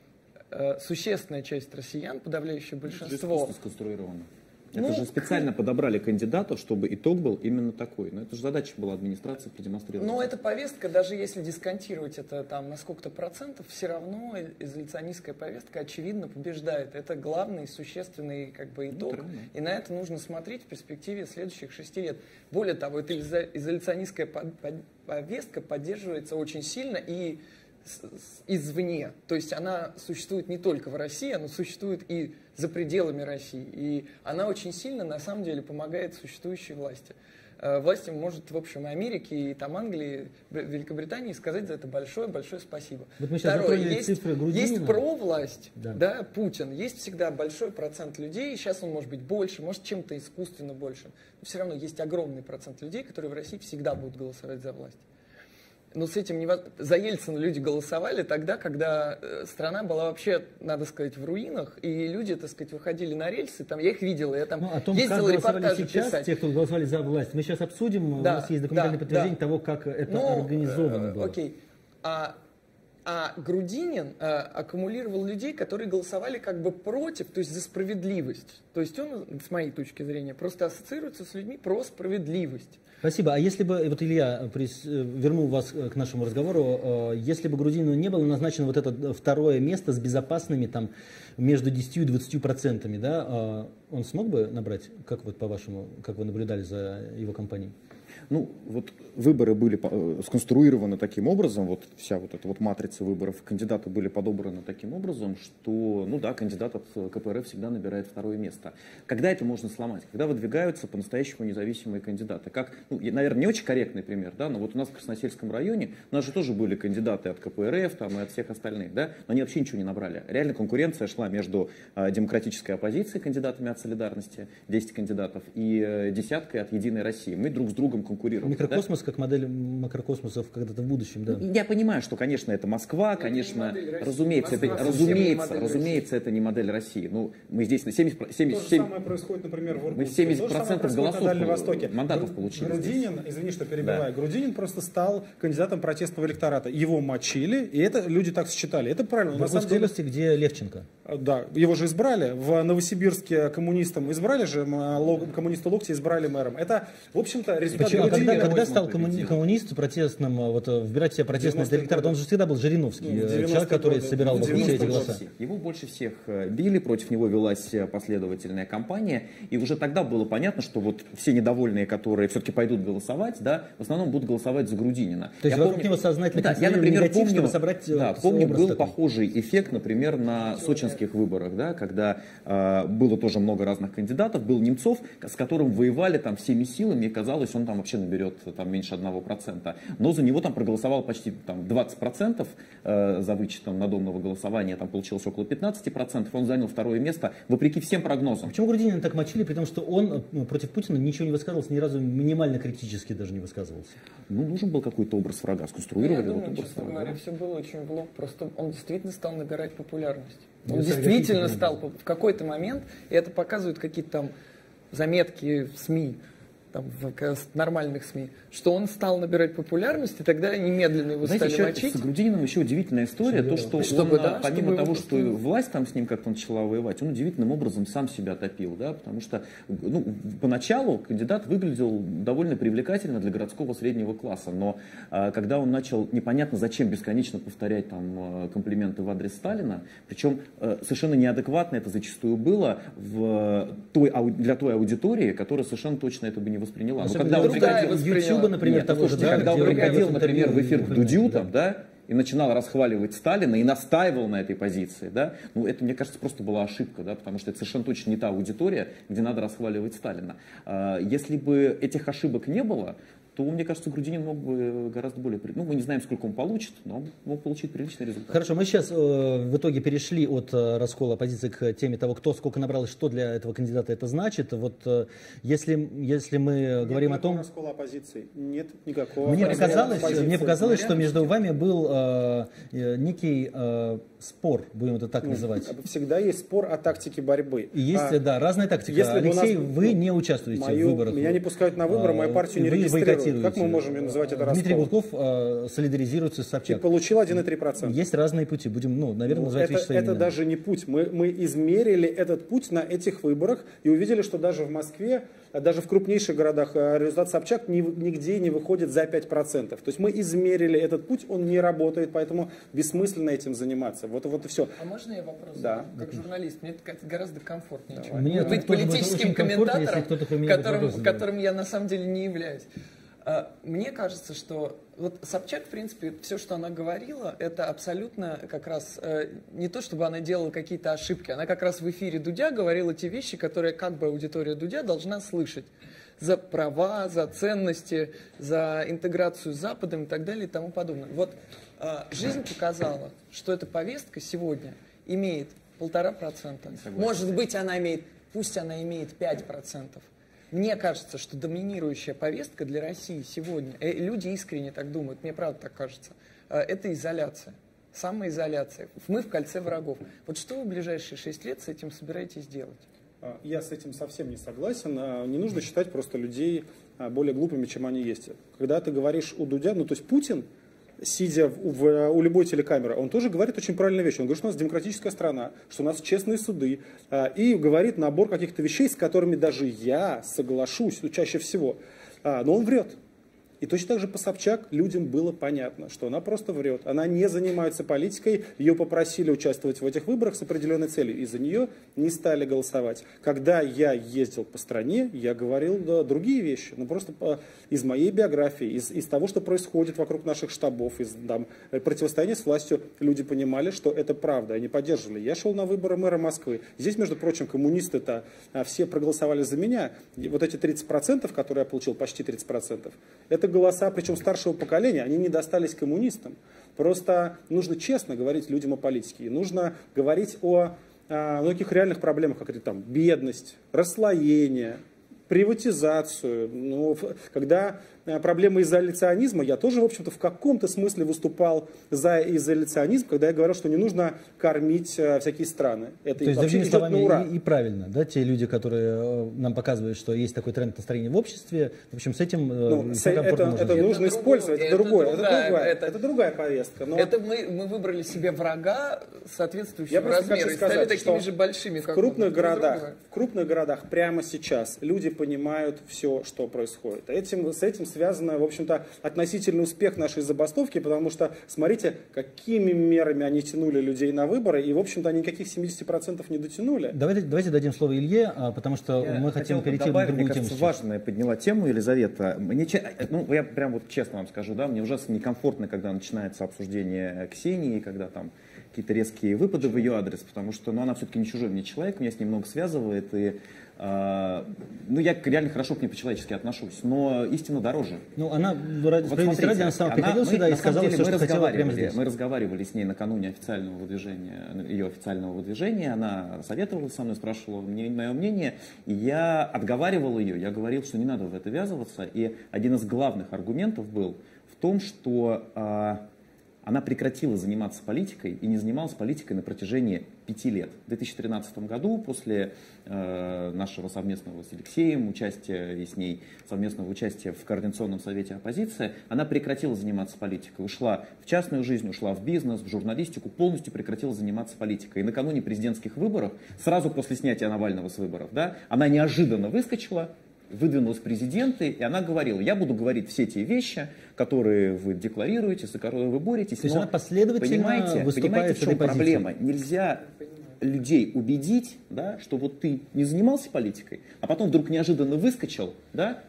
э, существенная часть россиян, подавляющее большинство... Это сконструировано. Это Ну, же специально подобрали кандидатов, чтобы итог был именно такой. Но это же задача была администрации продемонстрировать. Но эта повестка, даже если дисконтировать это там на сколько-то процентов, все равно изоляционистская повестка очевидно побеждает. Это главный существенный как бы итог. Ну, и на это нужно смотреть в перспективе следующих шести лет. Более того, эта изоляционистская повестка поддерживается очень сильно и извне. То есть она существует не только в России, она существует и за пределами России. И она очень сильно, на самом деле, помогает существующей власти. Власти может, в общем, Америке и там Англии, Великобритании сказать за это большое-большое спасибо. Вот мы сейчас Второе, затронули есть, цифры Грудинина. есть провласть, да. Да, Путин, есть всегда большой процент людей, сейчас он может быть больше, может чем-то искусственно больше, но все равно есть огромный процент людей, которые в России всегда будут голосовать за власть. Но с этим невозможно. За Ельцина люди голосовали тогда, когда страна была вообще, надо сказать, в руинах, и люди, так сказать, выходили на рельсы, там, я их видел, я там ну, о том, ездил как репортажи сейчас, писать. те, кто голосовали за власть, мы сейчас обсудим, Да, у нас есть документальное да, подтверждение да. того, как это ну, организовано э, было. Окей. А, а Грудинин э, аккумулировал людей, которые голосовали как бы против, то есть за справедливость. То есть он, с моей точки зрения, просто ассоциируется с людьми про справедливость. Спасибо. А если бы, вот Илья, прис, вернул вас к нашему разговору, если бы Грудинину не было назначено вот это второе место с безопасными там между десятью и двадцатью процентами, да, он смог бы набрать, как вот по-вашему, как вы наблюдали за его кампанией? Ну, вот выборы были сконструированы таким образом, вот вся вот эта вот матрица выборов, кандидаты были подобраны таким образом, что, ну да, кандидат от ка пэ эр всегда набирает второе место. Когда это можно сломать? Когда выдвигаются по-настоящему независимые кандидаты. Как, ну, наверное, не очень корректный пример, да, но вот у нас в Красносельском районе, у нас же тоже были кандидаты от ка пэ эр эф там, и от всех остальных, да, но они вообще ничего не набрали. Реально конкуренция шла между э, демократической оппозицией, кандидатами от Солидарности, десять кандидатов, и э, десяткой от Единой России. Мы друг с другом конкурировали. Микрокосмос, да? как модель макрокосмосов когда-то в будущем, да. Я понимаю, что, конечно, это Москва, это конечно, России. разумеется, Москва это, совсем разумеется, не разумеется, это не модель России. Ну, мы здесь на семьдесят, семьдесят То семь, же самое происходит, например, в Иркутске. мы семьдесят То процентов же самое происходит голосов, на Дальнем Востоке. мандатов получили. Грудинин, извини, что перебиваю, Да. Грудинин просто стал кандидатом протестного электората. Его мочили, и это люди так считали. Это правильно. В На самом Иркутской деле, области, где Левченко. да, его же избрали. В Новосибирске коммунистам избрали же, коммунисты Локти избрали мэром. Это, в общем-то, результат Почему? А Грудинина. когда, когда стал можно коммуни- победить. коммунист протестным, вот, выбирать себе протестный девяностые электорат? Он же всегда был Жириновский, Ну, в э, человек, девяностые который годы. собирал В вокруг себя эти девяностые голоса. Всех. Его больше всех э, били, против него велась э, последовательная кампания, и уже тогда было понятно, что вот все недовольные, которые все-таки пойдут голосовать, да, в основном будут голосовать за Грудинина. То есть Я вокруг него сознательно да, я, конструировали например, негатив, помню, чтобы собрать, э, да, помню, образ был такой. похожий эффект, например, на сочинских выборах, да, когда э, было тоже много разных кандидатов, был Немцов, с которым воевали там всеми силами, и казалось, он там вообще наберет там меньше одного процента. Но за него там проголосовало почти там, двадцать процентов э, за вычетом надомного голосования, там получилось около пятнадцать процентов, он занял второе место, вопреки всем прогнозам. Почему Грудинина так мочили, при том, что он ну, против Путина ничего не высказывался, ни разу минимально критически даже не высказывался? Ну, нужен был какой-то образ врага, Я сконструировали вот думаю, образ честно врага. говоря, все было очень глупо. Просто он действительно стал набирать популярность. Ну, Он это действительно какие-то стал в какой-то момент, и это показывают какие-то там заметки в СМИ, там, в к- нормальных СМИ, что он стал набирать популярность, и тогда немедленно его Знаете, стали еще мочить. с Грудининым еще удивительная история, то, что Чтобы, он, да, помимо чтобы того, его что просто- власть там с ним как-то начала воевать, он удивительным образом сам себя топил, да, потому что, ну, поначалу кандидат выглядел довольно привлекательно для городского среднего класса, но а, когда он начал непонятно зачем бесконечно повторять там а, комплименты в адрес Сталина, причем а, совершенно неадекватно это зачастую было в той, ау- для той аудитории, которая совершенно точно это бы не восприняла. Но когда когда вы приходили, YouTube, например, Нет, того слушайте, же, да, когда где вы он приходил, ходил, например, в эфир к Дудю, да. там, да, и начинал расхваливать Сталина и настаивал на этой позиции, да, ну это, мне кажется, просто была ошибка, да, потому что это совершенно точно не та аудитория, где надо расхваливать Сталина. Если бы этих ошибок не было, то, мне кажется, Грудинин мог бы гораздо более... Ну, мы не знаем, сколько он получит, но он мог получить приличный результат. Хорошо, мы сейчас э, в итоге перешли от э, раскола оппозиции к теме того, кто сколько набрал и что для этого кандидата это значит. Вот э, если, если мы Нет говорим о том... раскола оппозиции. Нет никакого Мне раскола показалось, оппозиции. мне показалось, что между вами был э, э, некий э, спор, будем это так называть. Всегда есть спор о тактике борьбы. И есть, А да, разная тактика. если бы у нас- Алексей, вы не участвуете мою- в выборах. Меня не пускают на выборы, мою партию не Вы регистрируют. бойкотируете. Как мы можем ее называть это Дмитрий расколом? Гудков э, солидаризируется с И Собчак. получил один и три процента. Есть разные пути. Будем, ну, наверное, называть Это, вещи своими это именами. даже не путь. Мы, мы измерили этот путь на этих выборах и увидели, что даже в Москве, а даже в крупнейших городах э, результат Собчак ни- нигде не выходит за пять процентов. То есть мы измерили этот путь, он не работает, поэтому бессмысленно этим заниматься. Вот, вот и все. А можно я вопрос? Да. Как журналист, мне это гораздо комфортнее, чем Мне быть тоже будет политическим очень комфортно, если комментатором, кто-то кроме меня которым, будет вопрос которым я на самом деле не являюсь. А, Мне кажется, что вот Собчак, в принципе, все, что она говорила, это абсолютно как раз э, не то, чтобы она делала какие-то ошибки. Она как раз в эфире Дудя говорила те вещи, которые как бы аудитория Дудя должна слышать. За права, за ценности, за интеграцию с Западом и так далее и тому подобное. Вот э, жизнь показала, что эта повестка сегодня имеет полтора процента. Может быть, она имеет, пусть она имеет пять процентов. Мне кажется, что доминирующая повестка для России сегодня, э, люди искренне так думают, мне правда так кажется, э, это изоляция, самоизоляция. Мы в кольце врагов. Вот что вы в ближайшие шесть лет с этим собираетесь делать? Я с этим совсем не согласен. Не нужно считать просто людей более глупыми, чем они есть. Когда ты говоришь у Дудя, ну то есть Путин, сидя в, в, у любой телекамеры, он тоже говорит очень правильную вещь. Он говорит, что у нас демократическая страна, что у нас честные суды, и говорит набор каких-то вещей, с которыми даже я соглашусь, ну, чаще всего. Но он врет. И точно так же по Собчак людям было понятно, что она просто врет. Она не занимается политикой, ее попросили участвовать в этих выборах с определенной целью, и за нее не стали голосовать. Когда я ездил по стране, я говорил да, другие вещи, ну просто по, из моей биографии, из, из того, что происходит вокруг наших штабов, из там, противостояния с властью, люди понимали, что это правда, они поддерживали. Я шел на выборы мэра Москвы. Здесь, между прочим, коммунисты-то все проголосовали за меня. И вот эти тридцать процентов, которые я получил, почти тридцать процентов, это голоса, причем старшего поколения, они не достались коммунистам. Просто нужно честно говорить людям о политике. И нужно говорить о, о многих реальных проблемах, как это там, бедность, расслоение, приватизацию. Ну, когда проблема изоляционизма, я тоже, в общем-то, в каком-то смысле выступал за изоляционизм, когда я говорил, что не нужно кормить э, всякие страны. Это То есть, вообще другими идет на ура. словами, и, и правильно, да, те люди, которые э, нам показывают, что есть такой тренд настроения в обществе, в общем, с этим э, Ну, всё с- комфортно это, можно это жить. нужно Это использовать, это другое, другое, это это другая, другая, это- это другая повестка. Но Это мы, мы выбрали себе врага Я соответствующего просто размера хочу и стали сказать, такими что же большими, в как крупных он, друг городах, друга. в крупных городах прямо сейчас люди понимают все, что происходит. Этим, с этим связано, в общем-то, относительный успех нашей забастовки, потому что, смотрите, какими мерами они тянули людей на выборы, и, в общем-то, они никаких семьдесят процентов не дотянули. Давайте, давайте дадим слово Илье, а, потому что Я мы хотим хотел бы перейти добавить, на другую мне тему. кажется, сейчас. важная подняла тему Елизавета. Мне, че- ну, я прям вот честно вам скажу, да, мне ужасно некомфортно, когда начинается обсуждение Ксении, когда там какие-то резкие выпады в ее адрес, потому что ну, она все-таки не чужой мне человек, меня с ней много связывает, и э, ну, я реально хорошо к ней по-человечески отношусь, но истина дороже. Ну, она, ради, Вот справедливости ради, она сама она- приходила мы, сюда и на самом сказала деле, все, мы что хотела прямо разговаривали- здесь. Мы разговаривали с ней накануне официального выдвижения, ее официального выдвижения, она советовала со мной, спрашивала мне мое мнение, и я отговаривал ее, я говорил, что не надо в это ввязываться, и один из главных аргументов был в том, что а, она прекратила заниматься политикой и не занималась политикой на протяжении пяти лет. В две тысячи тринадцатом году, после э, нашего совместного с Алексеем участия и с ней совместного участия в Координационном совете оппозиции, она прекратила заниматься политикой. Ушла в частную жизнь, ушла в бизнес, в журналистику, полностью прекратила заниматься политикой. И накануне президентских выборов, сразу после снятия Навального с выборов, да, она неожиданно выскочила, выдвинулась в президенты, и она говорила, я буду говорить все те вещи, которые вы декларируете, за которые вы боретесь. То есть но она последовательно понимаете, выступает понимаете, в с этой чем позицией? проблема? Нельзя людей убедить, да, что вот ты не занимался политикой, а потом вдруг неожиданно выскочил, да,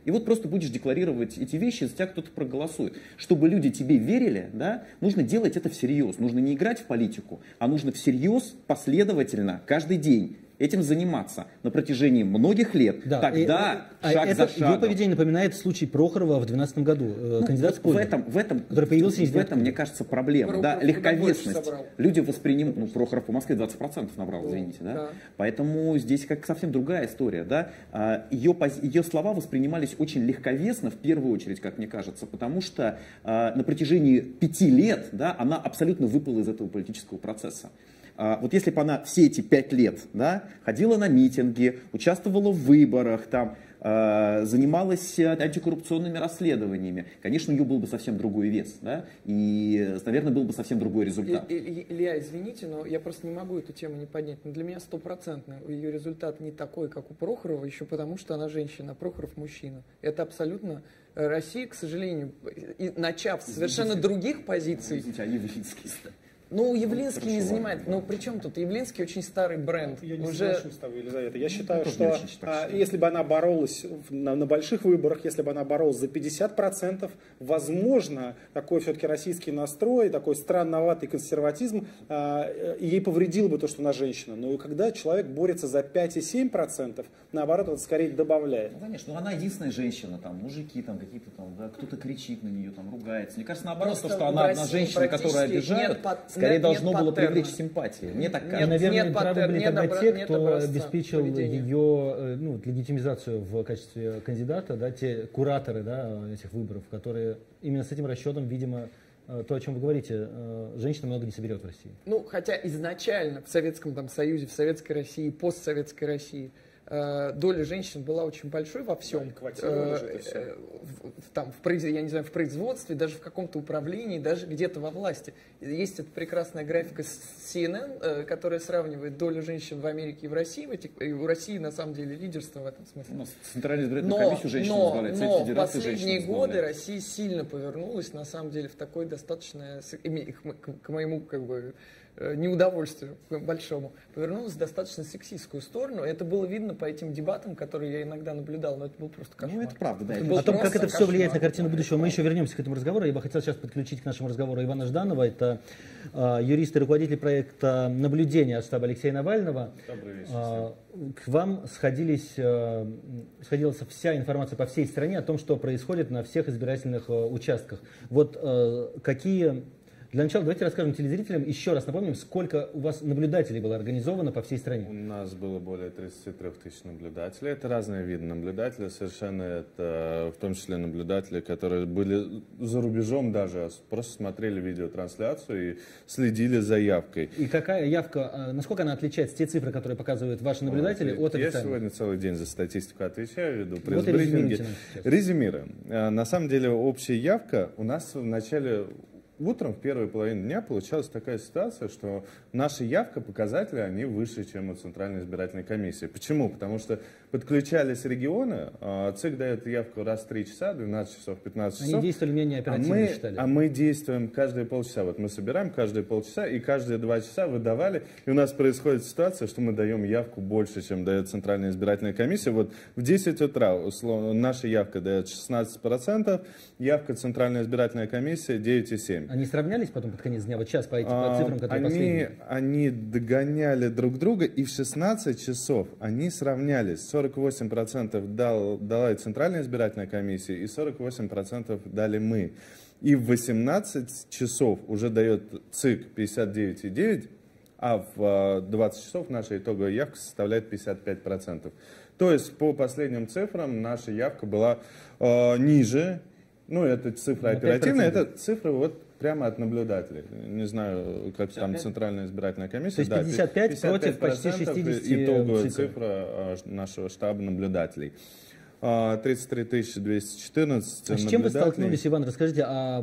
И вот просто будешь декларировать эти вещи, за тебя кто-то проголосует. Чтобы люди тебе верили, да, нужно делать это всерьез. Нужно не играть в политику, а нужно всерьез, последовательно, каждый день этим заниматься на протяжении многих лет. Да, Тогда и, шаг это, за шагом. Ее поведение напоминает случай Прохорова в две тысячи двенадцатом году. Ну, кандидат вот в этом, в этом, который появился в этом, мне кажется, проблема. Прохоров Да, куда легковесность. больше собрал. Люди воспринимают, ну, Прохоров по Москве двадцать процентов набрал, извините, да? Да. Поэтому здесь как совсем другая история, да. А, Ее, пози- ее слова воспринимались очень легковесно, в первую очередь, как мне кажется, потому что а, на протяжении пяти лет, да, она абсолютно выпала из этого политического процесса. А, Вот если бы она все эти пять лет, да, ходила на митинги, участвовала в выборах, там, а, занималась антикоррупционными расследованиями, конечно, у нее был бы совсем другой вес, да, и, наверное, был бы совсем другой результат. И- и- Илья, извините, но я просто не могу эту тему не поднять. Но для меня стопроцентно ее результат не такой, как у Прохорова, еще потому, что она женщина, а Прохоров мужчина. Это абсолютно э, Россия, к сожалению, и начав с совершенно других позиций. Извините, они великие. Ну, Явлинский не Хорошо, занимает. ладно. Ну, при чем тут? Явлинский очень старый бренд. Я не Уже... соглашусь с тобой, Елизавета. Я считаю, тоже что не очень так а, считаю. если бы она боролась в- на, на больших выборах, если бы она боролась за пятьдесят процентов, возможно, такой все-таки российский настрой, такой странноватый консерватизм, а, э, ей повредил бы то, что она женщина. Но когда человек борется за пять и семь процентов, наоборот, это скорее добавляет. Ну, конечно, ну она единственная женщина, там, мужики там какие-то там, да, кто-то кричит на нее, там, ругается. Мне кажется, наоборот, Просто то, что в она одна России женщина, которую практически обижают, нет пат- скорее нет- должно нет было паттерна. привлечь симпатии. Мне так Нет, кажется. И, наверное, нет правы паттерн- были нет тогда обра- те, нет кто образца обеспечил поведения. ее э, ну, легитимизацию в качестве кандидата, да, те кураторы, да, этих выборов, которые именно с этим расчетом, видимо, э, то, о чем вы говорите, э, женщина много не соберет в России. Ну, хотя изначально в Советском там, Союзе, в Советской России, постсоветской России э, доля женщин была очень большой во всем. Да, и квотировали же это всё. Э, в, в- там, в, произ- я не знаю, в производстве, даже в каком-то управлении, даже где-то во власти. Есть эта прекрасная графика с си эн эн, э, которая сравнивает долю женщин в Америке и в России. В этих, и у России, на самом деле, лидерство в этом смысле. У нас Центральная избирательная Но, комиссия женщин но, возглавляет, Совет но в Федерации последние женщин годы возглавляет. Россия сильно повернулась, на самом деле, в такой достаточно, с- име- к, м- к моему как бы э, неудовольствию к большому, повернулась в достаточно сексистскую сторону. Это было видно по этим дебатам, которые я иногда наблюдал, но это был просто кошмар. Ну, это правда, да. Это это был О том, как просто это все кошмар. влияет на картину будущего, мы еще вернемся к этому разговору. Я бы хотел сейчас подключить к нашему разговору Ивана Жданова. Это э, юрист и руководитель проекта наблюдения от штаба Алексея Навального. Добрый вечер. Э, к вам сходились, э, сходилась вся информация по всей стране о том, что происходит на всех избирательных э, участках. Вот э, какие... Для начала давайте расскажем телезрителям, еще раз напомним, сколько у вас наблюдателей было организовано по всей У стране. нас было более тридцати трёх тысяч наблюдателей. Это разные виды наблюдателей. Совершенно это в том числе наблюдатели, которые были за рубежом даже, просто смотрели видеотрансляцию и следили за явкой. И какая явка, э, насколько она отличается, те цифры, которые показывают ваши наблюдатели, от Я официальных? сегодня целый день за статистику отвечаю, веду Вот и пресс-брифинги. резюмируйте нам сейчас. Резюмируем. Э, На самом деле общая явка у нас в начале... Утром в первой половине дня получалась такая ситуация, что наша явка, показатели, они выше, чем у Центральной избирательной комиссии. Почему? Потому что подключались регионы, а ЦИК дает явку раз в три часа, двенадцать часов, пятнадцать часов. Они действовали менее А оперативно, мы, считали. а мы действуем каждые полчаса. Вот мы собираем каждые полчаса, и каждые два часа выдавали. И у нас происходит ситуация, что мы даем явку больше, чем дает Центральная избирательная комиссия. Вот в десять утра условно, наша явка дает шестнадцать процентов, явка Центральная избирательная комиссия девять целых семь десятых. Они сравнялись потом под конец дня, вот сейчас по этим по А, цифрам, которые они, последние? они догоняли друг друга, и в шестнадцать часов они сравнялись. сорок восемь процентов дал, дала и Центральная избирательная комиссия, и сорок восемь процентов дали мы. И в восемнадцать часов уже дает ЦИК пятьдесят девять целых девять десятых, а в а, двадцать часов наша итоговая явка составляет пятьдесят пять процентов. То есть по последним цифрам наша явка была э, ниже. Ну, это цифра На оперативная, пять процентов. это цифры вот прямо от наблюдателей. Не знаю, как там Центральная избирательная комиссия. То есть пятьдесят пять против почти процентов шестидесяти итоговая ЦИКа. цифра а, нашего штаба наблюдателей. А, тридцать три тысячи двести четырнадцать А с чем вы наблюдателей. столкнулись, Иван? Расскажите, а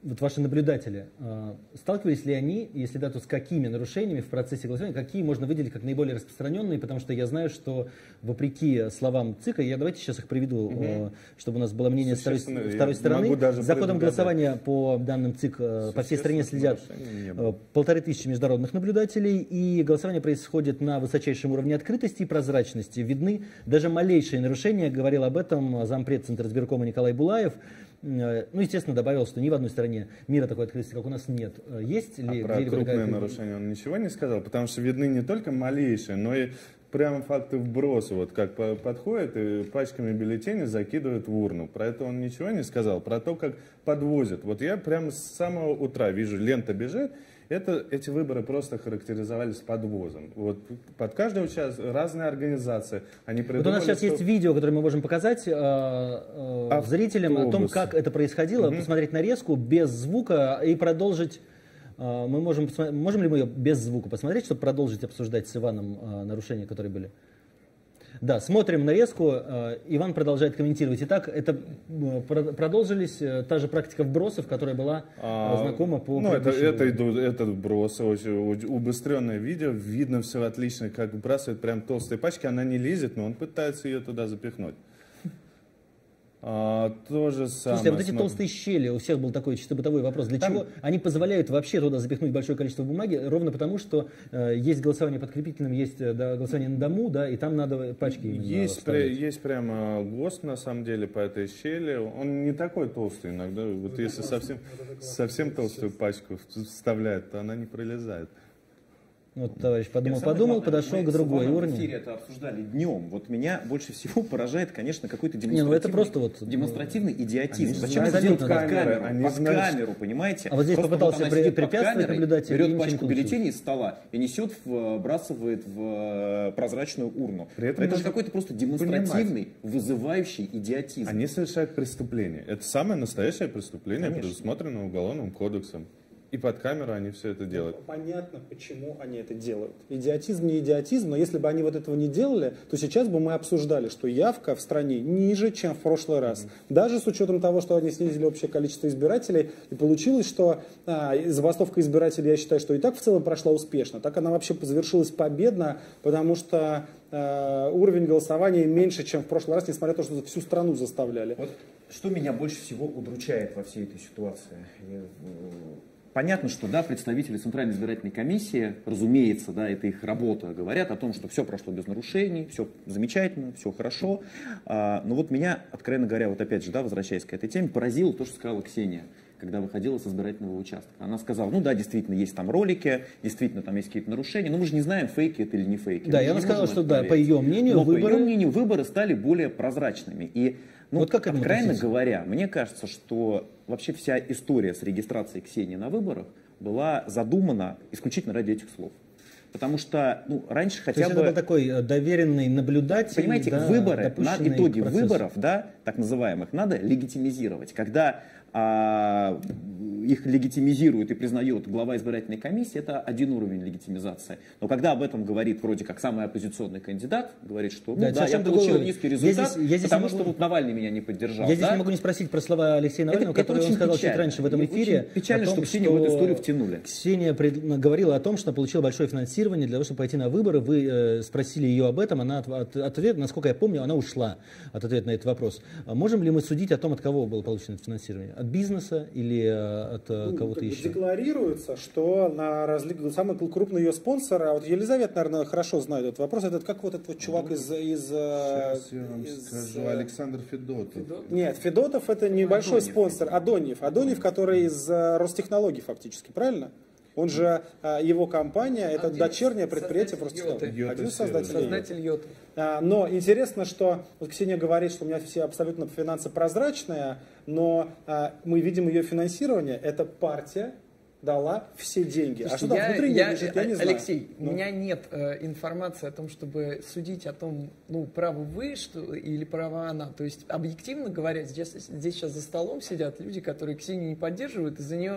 вот ваши наблюдатели, э, сталкивались ли они, если да, то с какими нарушениями в процессе голосования, какие можно выделить как наиболее распространенные, потому что я знаю, что вопреки словам ЦИКа, я давайте сейчас их приведу, угу. э, чтобы у нас было мнение второй, второй стороны. За ходом голосования по данным ЦИК э, по всей стране следят э, полторы тысячи международных наблюдателей, и голосование происходит на высочайшем уровне открытости и прозрачности. Видны даже малейшие нарушения, говорил об этом зампред Центра избиркома Николай Булаев. Ну, естественно, добавил, что ни в одной стране мира такой открытости, как у нас, нет. Есть ли... А про крупные нарушения он ничего не сказал? Потому что видны не только малейшие, но и прямо факты вброса. Вот как подходят и пачками бюллетеней закидывают в урну. Про это он ничего не сказал. Про то, как подвозят. Вот я прямо с самого утра вижу, лента бежит. Это, эти выборы просто характеризовались подвозом. Вот под каждый участок разные организации. Они придумали, вот у нас сейчас что... есть видео, которое мы можем показать э, э, зрителям о том, как это происходило, угу. посмотреть нарезку без звука и продолжить. Э, мы можем, можем ли мы ее без звука посмотреть, чтобы продолжить обсуждать с Иваном э, нарушения, которые были? Да, смотрим нарезку. Иван продолжает комментировать. Итак, это продолжились та же практика вбросов, которая была а, знакома по... Ну, это, это, это вбросы, очень убыстренное видео. Видно все отлично, как вбрасывает прям толстые пачки. Она не лезет, но он пытается ее туда запихнуть. А, то же самое. Слушайте, а вот эти смотрим. Толстые щели, у всех был такой чисто бытовой вопрос. Для там... чего они позволяют вообще туда запихнуть большое количество бумаги? Ровно потому, что э, есть голосование подкрепительным, есть да, голосование на дому, да, и там надо пачки. Есть, при, есть прямо ГОСТ, на самом деле, по этой щели. Он не такой толстый иногда. Вот если совсем, совсем толстую пачку вставляет, то она не пролезает. Вот товарищ подумал-подумал, подошел к другой урне. Мы в эфире это обсуждали днем. Вот меня больше всего поражает, конечно, какой-то демонстративный, Не, ну это просто вот, демонстративный идиотизм. Они Зачем это делать под камеру? Они под знают, камеру, понимаете? А вот здесь просто попытался вот при, препятствовать наблюдателю. Берет пачку бюллетеней из стола и несет, вбрасывает в прозрачную урну. При этом это же какой-то просто демонстративный, понимать. Вызывающий идиотизм. Они совершают преступление. Это самое настоящее преступление, конечно. Предусмотрено Уголовным кодексом. И под камеру они все это делают. Понятно, почему они это делают. Идиотизм не идиотизм, но если бы они вот этого не делали, то сейчас бы мы обсуждали, что явка в стране ниже, чем в прошлый раз. Mm-hmm. Даже с учетом того, что они снизили общее количество избирателей, и получилось, что а, забастовка избирателей, я считаю, что и так в целом прошла успешно. Так она вообще завершилась победно, потому что а, уровень голосования меньше, чем в прошлый раз, несмотря на то, что всю страну заставляли. Вот что меня больше всего удручает во всей этой ситуации? Понятно, что да, представители Центральной избирательной комиссии, разумеется, да, это их работа, говорят о том, что все прошло без нарушений, все замечательно, все хорошо. А, но вот меня, откровенно говоря, вот опять же, да, возвращаясь к этой теме, поразило то, что сказала Ксения, когда выходила с избирательного участка. Она сказала, ну да, действительно, есть там ролики, действительно, там есть какие-то нарушения, но мы же не знаем, фейки это или не фейки. Да, и она сказала, что да, по ее мнению, но выборы... по ее мнению, выборы стали более прозрачными. И Ну, вот как откровенно говоря, мне кажется, что вообще вся история с регистрацией Ксении на выборах была задумана исключительно ради этих слов. Потому что ну, раньше хотя То есть бы... это был такой доверенный наблюдатель. Понимаете, да, выборы, на итоги процесс. выборов, да, так называемых, надо легитимизировать. Когда а, их легитимизирует и признает глава избирательной комиссии, это один уровень легитимизации. Но когда об этом говорит вроде как самый оппозиционный кандидат, говорит, что ну, да, да, я получил другой... низкий результат, я здесь, я здесь потому могу... что вот Навальный меня не поддержал. Я здесь да? не могу не спросить про слова Алексея Навального, это, которые это он сказал печально. чуть раньше в этом эфире. Очень печально, том, что Ксению в эту историю втянули. Ксения пред... говорила о том, что получила большое финансирование для того, чтобы пойти на выборы. Вы э, спросили ее об этом, она от, от, ответ, насколько я помню, она ушла от ответа на этот вопрос. А можем ли мы судить о том, от кого было получено это финансирование? От бизнеса или э, от э, ну, кого-то еще? Декларируется, что на разли... самый крупный ее спонсор, а вот Елизавета, наверное, хорошо знает этот вопрос, этот как вот этот вот чувак из... из Сейчас я вам из... скажу, Александр Федотов. Федотов. Нет, Федотов это небольшой Адоньев. спонсор, Адоньев. Адоньев, который из Ростехнологий фактически, правильно? Он же, его компания, это один дочернее предприятие Ростехнологий. Один создатель, создатель Йоты. Но интересно, что вот Ксения говорит, что у меня все абсолютно финансы прозрачные, но мы видим ее финансирование, это партия дала все деньги. Слушайте, а что там я, внутри я, лежит, я не знаю. Алексей, ну. у меня нет э, информации о том, чтобы судить о том, ну, правы вы что, или права она. То есть, объективно говоря, здесь, здесь сейчас за столом сидят люди, которые Ксению не поддерживают, из-за нее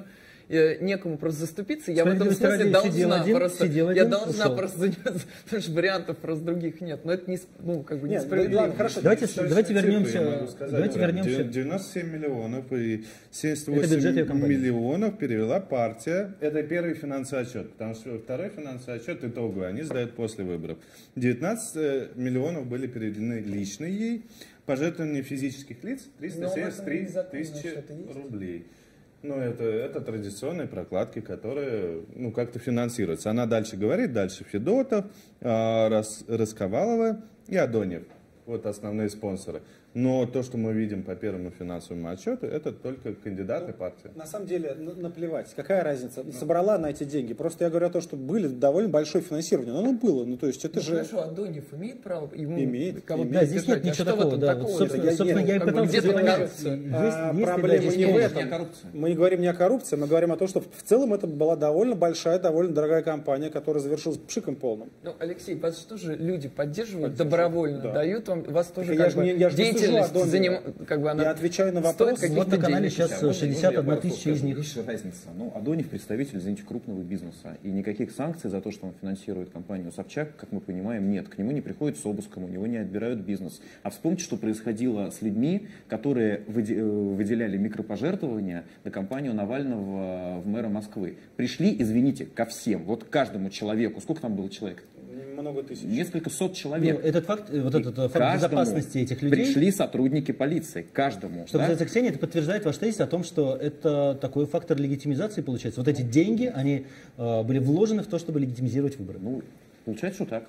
э, некому просто заступиться, я в этом Справедливости ради, смысле сидел должна один, просто, сидел я один, должна ушел. просто заниматься, потому что вариантов просто других нет. Но это не, ну, как бы Нет, несправедливо. ладно, хорошо. Давайте, Точные давайте цифры вернемся. я могу сказать. Давайте Прям вернемся. девяносто семь миллионов и семьдесят Это бюджет ее восемь компании. миллионов перевела партия. Это первый финансовый отчет, потому что второй финансовый отчет итоговый они сдают после выборов. девятнадцать миллионов были переведены лично ей. Пожертвования физических лиц триста семьдесят три тысячи рублей. Ну, это, это традиционные прокладки, которые, ну, как-то финансируются. Она дальше говорит, дальше Федотов, а, Рас, Расковалова и Адонев. Вот основные спонсоры. Но то, что мы видим по первому финансовому отчету, это только кандидаты партии. На самом деле, н- наплевать. Какая разница? Собрала на эти деньги. Просто я говорю о том, что были довольно большое финансирование. Но оно было. Ну, то есть это Ну, же... хорошо, Адонев имеет право ему Имеет, кого-то имеет. Да, здесь нет держать? А ничего что в такого. этом Да, такого? вот, собственно, Я- я- собственно, я и как бы пытался где-то сделать. коррупция. Есть- А, есть ли, да, проблема здесь не в полная- этом. Не о коррупции. Мы не говорим не о коррупции, мы говорим о том, что в целом это была довольно большая, довольно дорогая компания, которая завершилась пшиком полным. Ну, Алексей, вас что же люди поддерживают добровольно, да. дают вам, вас тоже Так как я же бы не- я же не сужу деятельность Адонева. заним- как бы она Я отвечаю на стоит вопрос. каких-то Вот на канале денег. сейчас Можно- можно шестьдесят я одна пару слов тысяча из скажу? них. Есть же разница. Ну, Адонев представитель, извините, крупного бизнеса. И никаких санкций за то, что он финансирует компанию Собчак, как мы понимаем, нет. К нему не приходят с обыском, у него не отбирают бизнес. А вспомните, что происходило с людьми, которые выде- э, выделяли микропожертвования на компанию Навального в мэра Москвы. Пришли, извините, ко всем, вот каждому человеку. Сколько там было человек? Много тысяч. Несколько сот Ну, человек. этот факт, э, вот И этот э, факт каждому безопасности этих людей. Пришли сотрудники полиции, каждому. Что да? касается Ксении, это подтверждает ваш тезис о том, что это такой фактор легитимизации получается. Вот эти деньги, они э, были вложены в то, чтобы легитимизировать выборы. Ну, получается, что так.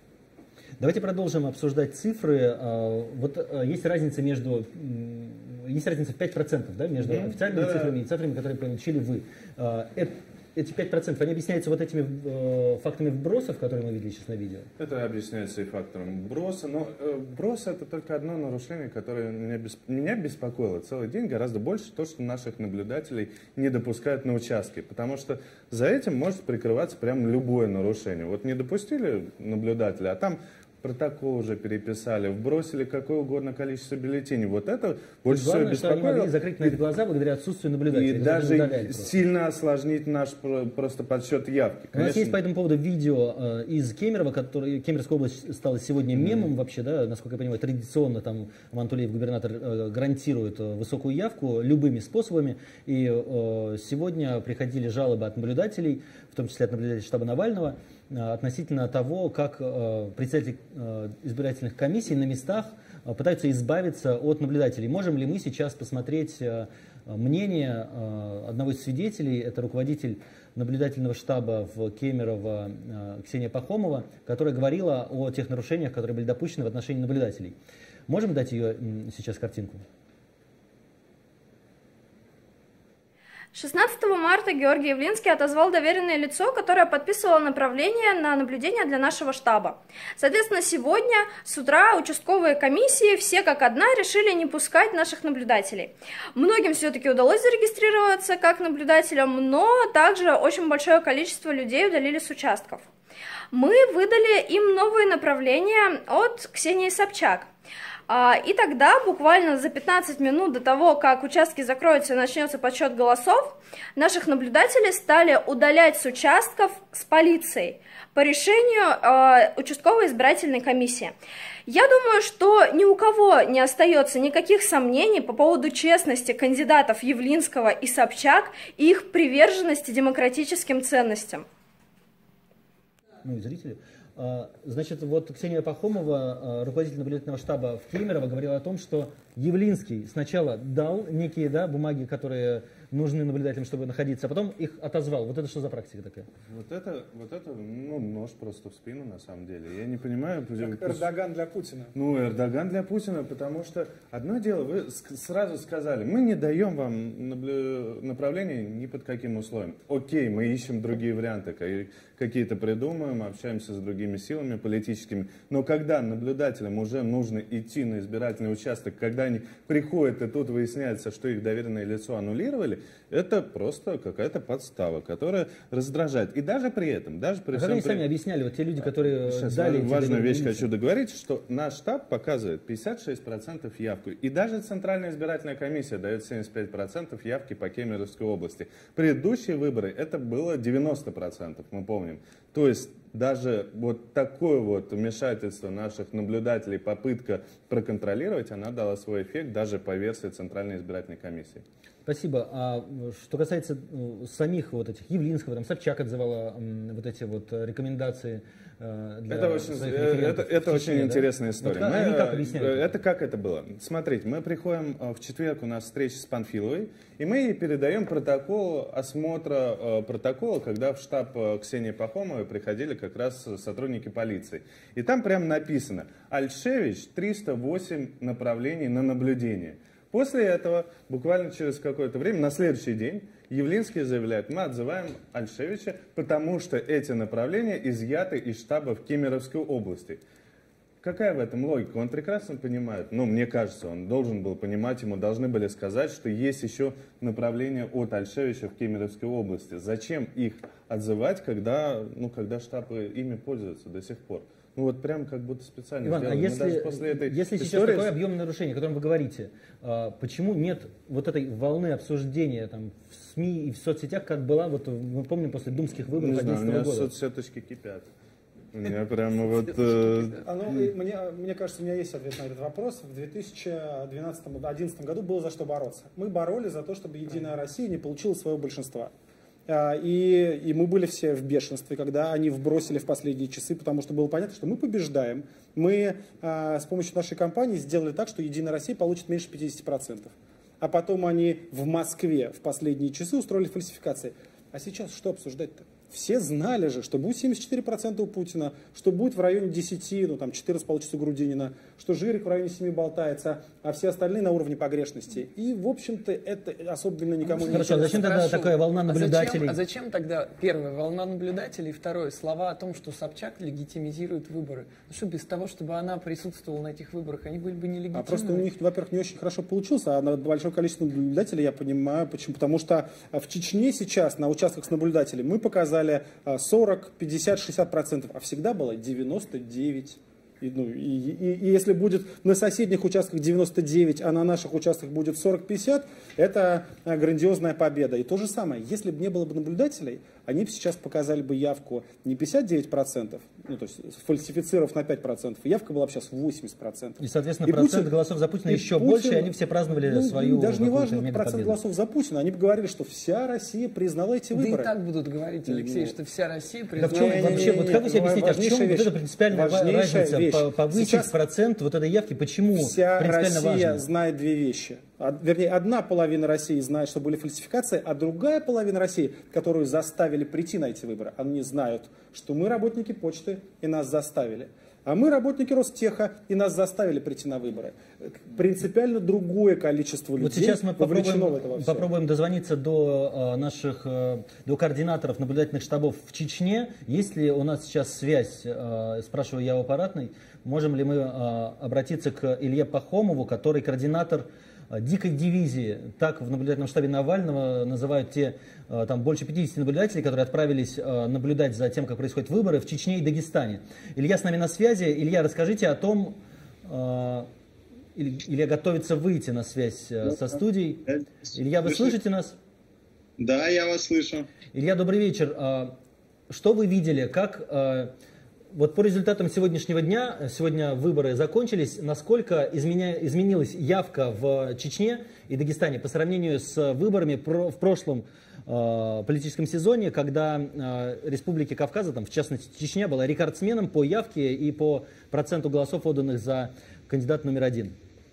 Давайте продолжим обсуждать цифры. Э, Вот э, есть разница между, м, есть разница в пять процентов, да, между Мгм. официальными Да. цифрами и цифрами, которые получили вы. Э, э- Эти пять процентов, они объясняются вот этими э, фактами вбросов, которые мы видели сейчас на видео? Это объясняется и фактором броса. Но э, брос это только одно нарушение, которое меня, бес- меня беспокоило целый день. Гораздо больше то, что наших наблюдателей не допускают на участке. Потому что за этим может прикрываться прям любое нарушение. Вот не допустили наблюдателя, а там протокол уже переписали, вбросили какое угодно количество бюллетеней. Вот это больше всего Главное, что они беспокоило. могли закрыть на это глаза благодаря отсутствию И наблюдателей. Это даже удаляли просто. сильно осложнить наш про- просто подсчет явки. У нас Конечно, есть по этому поводу видео э, из Кемерово, который, Кемеровская область стала сегодня мемом вообще, да, насколько я понимаю, традиционно там Мантулеев, губернатор, э, гарантирует э, высокую явку любыми способами, и э, сегодня приходили жалобы от наблюдателей, в том числе от наблюдателей штаба Навального, э, относительно того, как э, председатели э, избирательных комиссий на местах э, пытаются избавиться от наблюдателей. Можем ли мы сейчас посмотреть э, мнение э, одного из свидетелей, это руководитель наблюдательного штаба в Кемерово э, Ксения Пахомова, которая говорила о тех нарушениях, которые были допущены в отношении наблюдателей. Можем дать ее м, сейчас картинку? шестнадцатого марта Георгий Явлинский отозвал доверенное лицо, которое подписывало направление на наблюдение для нашего штаба. Соответственно, сегодня с утра участковые комиссии все как одна решили не пускать наших наблюдателей. Многим все-таки удалось зарегистрироваться как наблюдателям, но также очень большое количество людей удалили с участков. Мы выдали им новые направления от Ксении Собчак. И тогда, буквально за пятнадцать минут до того, как участки закроются и начнется подсчет голосов, наших наблюдателей стали удалять с участков с полицией по решению э, участковой избирательной комиссии. Я думаю, что ни у кого не остается никаких сомнений по поводу честности кандидатов Явлинского и Собчак и их приверженности демократическим ценностям. Ну и зрители. А, Значит, вот Ксения Пахомова, а, руководитель наблюдательного штаба в Кемерово, говорила о том, что Явлинский сначала дал некие, да, бумаги, которые нужны наблюдателям, чтобы находиться, а потом их отозвал. Вот это что за практика такая? Вот это, вот это, ну, нож просто в спину, на самом деле. Я не понимаю, почему... Как Эрдоган для Путина. Ну, Эрдоган для Путина, потому что одно дело, вы ск- сразу сказали, мы не даем вам наблю- направление ни под каким условием. Окей, мы ищем другие варианты, ка- какие-то придумаем, общаемся с другими силами политическими. Но когда наблюдателям уже нужно идти на избирательный участок, когда они приходят и тут выясняется, что их доверенное лицо аннулировали, Это просто какая-то подстава, которая раздражает. И даже при этом, даже при а всем... как они при... сами объясняли, вот те люди, которые Сейчас дали... важную вещь хочу договорить, что наш штаб показывает пятьдесят шесть процентов явку. И даже Центральная избирательная комиссия дает семьдесят пять процентов явки по Кемеровской области. Предыдущие выборы это было девяносто процентов, мы помним. То есть даже вот такое вот вмешательство наших наблюдателей, попытка проконтролировать, она дала свой эффект даже по версии Центральной избирательной комиссии. Спасибо. А что касается самих вот этих Явлинского, там Собчак отзывала вот эти вот рекомендации для это очень, это, это очень Чечне, интересная да? история. Вот мы, они как объясняют? Это как это было? Смотрите, мы приходим в четверг, у нас встреча с Панфиловой, и мы ей передаем протокол осмотра протокола, когда в штаб Ксении Пахомовой приходили как раз сотрудники полиции. И там прям написано: Альшевич триста восемь направлений на наблюдение. После этого, буквально через какое-то время, на следующий день, Явлинский заявляет: мы отзываем Альшевича, потому что эти направления изъяты из штаба в Кемеровской области. Какая в этом логика? Он прекрасно понимает, ну, мне кажется, он должен был понимать, ему должны были сказать, что есть еще направления от Альшевича в Кемеровской области. Зачем их отзывать, когда, ну, когда штаб ими пользуется до сих пор? Ну вот прям как будто специально Иван, сделали. а если, после этой если сейчас истории... такое объемное нарушение, о котором вы говорите, почему нет вот этой волны обсуждения там, в СМИ и в соцсетях, как была, вот мы помним, после думских выборов две тысячи одиннадцатого года? У меня соцсеточки кипят. У меня прямо вот... Э... А, ну, мне, мне кажется, у меня есть ответ на этот вопрос. В две тысячи двенадцатом — две тысячи одиннадцатом году было за что бороться. Мы боролись за то, чтобы Единая Россия не получила своего большинства. И, и мы были все в бешенстве, когда они вбросили в последние часы, потому что было понятно, что мы побеждаем. Мы а, с помощью нашей кампании сделали так, что Единая Россия получит меньше пятидесяти процентов. А потом они в Москве в последние часы устроили фальсификации. А сейчас что обсуждать-то? Все знали же, что будет семьдесят четыре процента у Путина, что будет в районе десяти, ну там четырнадцать получится у Грудинина, что Жирик в районе семи болтается, а все остальные на уровне погрешности. И, в общем-то, это особенно никому не Хорошо, а зачем тогда Хорошо. такая волна наблюдателей? А зачем, а зачем тогда, первое, волна наблюдателей, второе, слова о том, что Собчак легитимизирует выборы? Ну что, без того, чтобы она присутствовала на этих выборах, они были бы нелегитимны? А просто у них, во-первых, не очень хорошо получился, а на большое количество наблюдателей я понимаю, почему. Потому что в Чечне сейчас на участках с наблюдателями мы показали сорок, пятьдесят, шестьдесят процентов, а всегда было девяносто девять. И, ну, и, и, и если будет на соседних участках девяносто девять, а на наших участках будет сорок-пятьдесят, это грандиозная победа. И то же самое, если бы не было бы наблюдателей, они бы сейчас показали бы явку не пятьдесят девять процентов, ну, то есть фальсифицировав на пять процентов, явка была бы сейчас восемьдесят процентов. И, соответственно, и процент Путин, голосов за Путина еще Путин, больше, и они все праздновали ну, свою даже не важно процент победу. голосов за Путина, они бы говорили, что вся Россия признала эти выборы. Да и так будут говорить, Алексей, Нет. что вся Россия Да признала... в чем Не, не, вообще, не, вот не, как вы себе не, объясните, а в чем вот эта принципиальная разница, вещь. по- повысить Сейчас процент вот этой явки, почему Вся принципиально Россия важно? знает две вещи. Од- Вернее, одна половина России знает, что были фальсификации, а другая половина России, которую заставили прийти на эти выборы, они знают, что мы работники почты и нас заставили. А мы работники Ростеха и нас заставили прийти на выборы. Принципиально другое количество людей Вот сейчас мы вовлечено в это во попробуем, всё. попробуем дозвониться до э, наших, э, до координаторов наблюдательных штабов в Чечне. Есть ли у нас сейчас связь, э, спрашиваю я у аппаратной, можем ли мы э, обратиться к Илье Пахомову, который координатор э, дикой дивизии, так в наблюдательном штабе Навального называют те, э, там больше пятидесяти наблюдателей, которые отправились э, наблюдать за тем, как происходят выборы в Чечне и Дагестане. Илья с нами на связи. Илья, расскажите о том, э, Илья готовится выйти на связь э, со студией. Илья, вы слышите нас? Да, я вас слышу. Илья, добрый вечер. Э, Что вы видели, как... э, Вот по результатам сегодняшнего дня, сегодня выборы закончились, насколько изменя, изменилась явка в Чечне и Дагестане по сравнению с выборами про, в прошлом э, политическом сезоне, когда э, республики Кавказа, там, в частности Чечня, была рекордсменом по явке и по проценту голосов, отданных за кандидата номер один?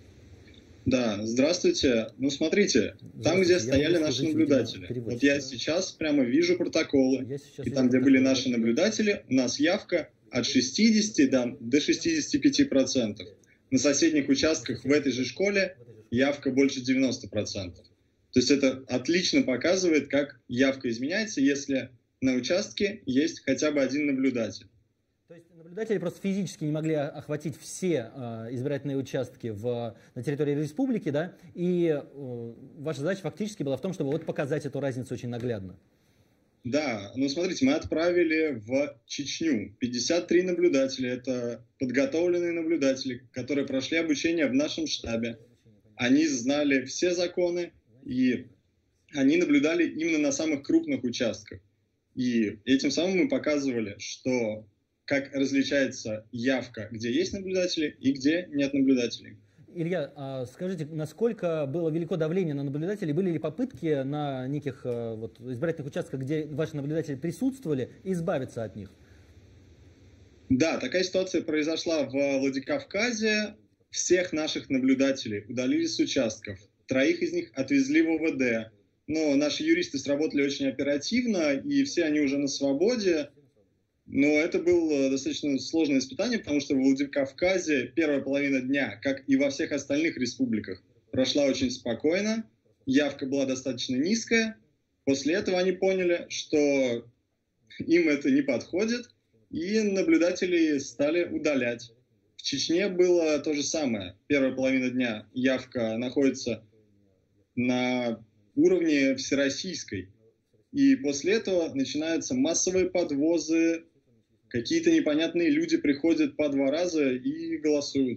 Да, здравствуйте. Ну, смотрите, там, где стояли наши наблюдатели. Вот я сейчас прямо вижу протоколы. И там, где были наши наблюдатели, у нас явка от шестидесяти до шестидесяти пяти процентов. На соседних участках в этой же школе явка больше девяноста процентов. То есть это отлично показывает, как явка изменяется, если на участке есть хотя бы один наблюдатель. То есть наблюдатели просто физически не могли охватить все э, избирательные участки в, на территории республики, да, и э, ваша задача фактически была в том, чтобы вот показать эту разницу очень наглядно. Да, ну смотрите, мы отправили в Чечню пятьдесят три наблюдателя, это подготовленные наблюдатели, которые прошли обучение в нашем штабе. Они знали все законы, и они наблюдали именно на самых крупных участках. И этим самым мы показывали, что как различается явка, где есть наблюдатели и где нет наблюдателей. Илья, а скажите, насколько было велико давление на наблюдателей? Были ли попытки на неких вот, избирательных участках, где ваши наблюдатели присутствовали, избавиться от них? Да, такая ситуация произошла в Владикавказе. Всех наших наблюдателей удалили с участков. Троих из них отвезли в ОВД. Но наши юристы сработали очень оперативно, и все они уже на свободе. Но это было достаточно сложное испытание, потому что в Владикавказе первая половина дня, как и во всех остальных республиках, прошла очень спокойно, явка была достаточно низкая. После этого они поняли, что им это не подходит, и наблюдателей стали удалять. В Чечне было то же самое. Первая половина дня явка находится на уровне всероссийской. И после этого начинаются массовые подвозы, какие-то непонятные люди приходят по два раза и голосуют.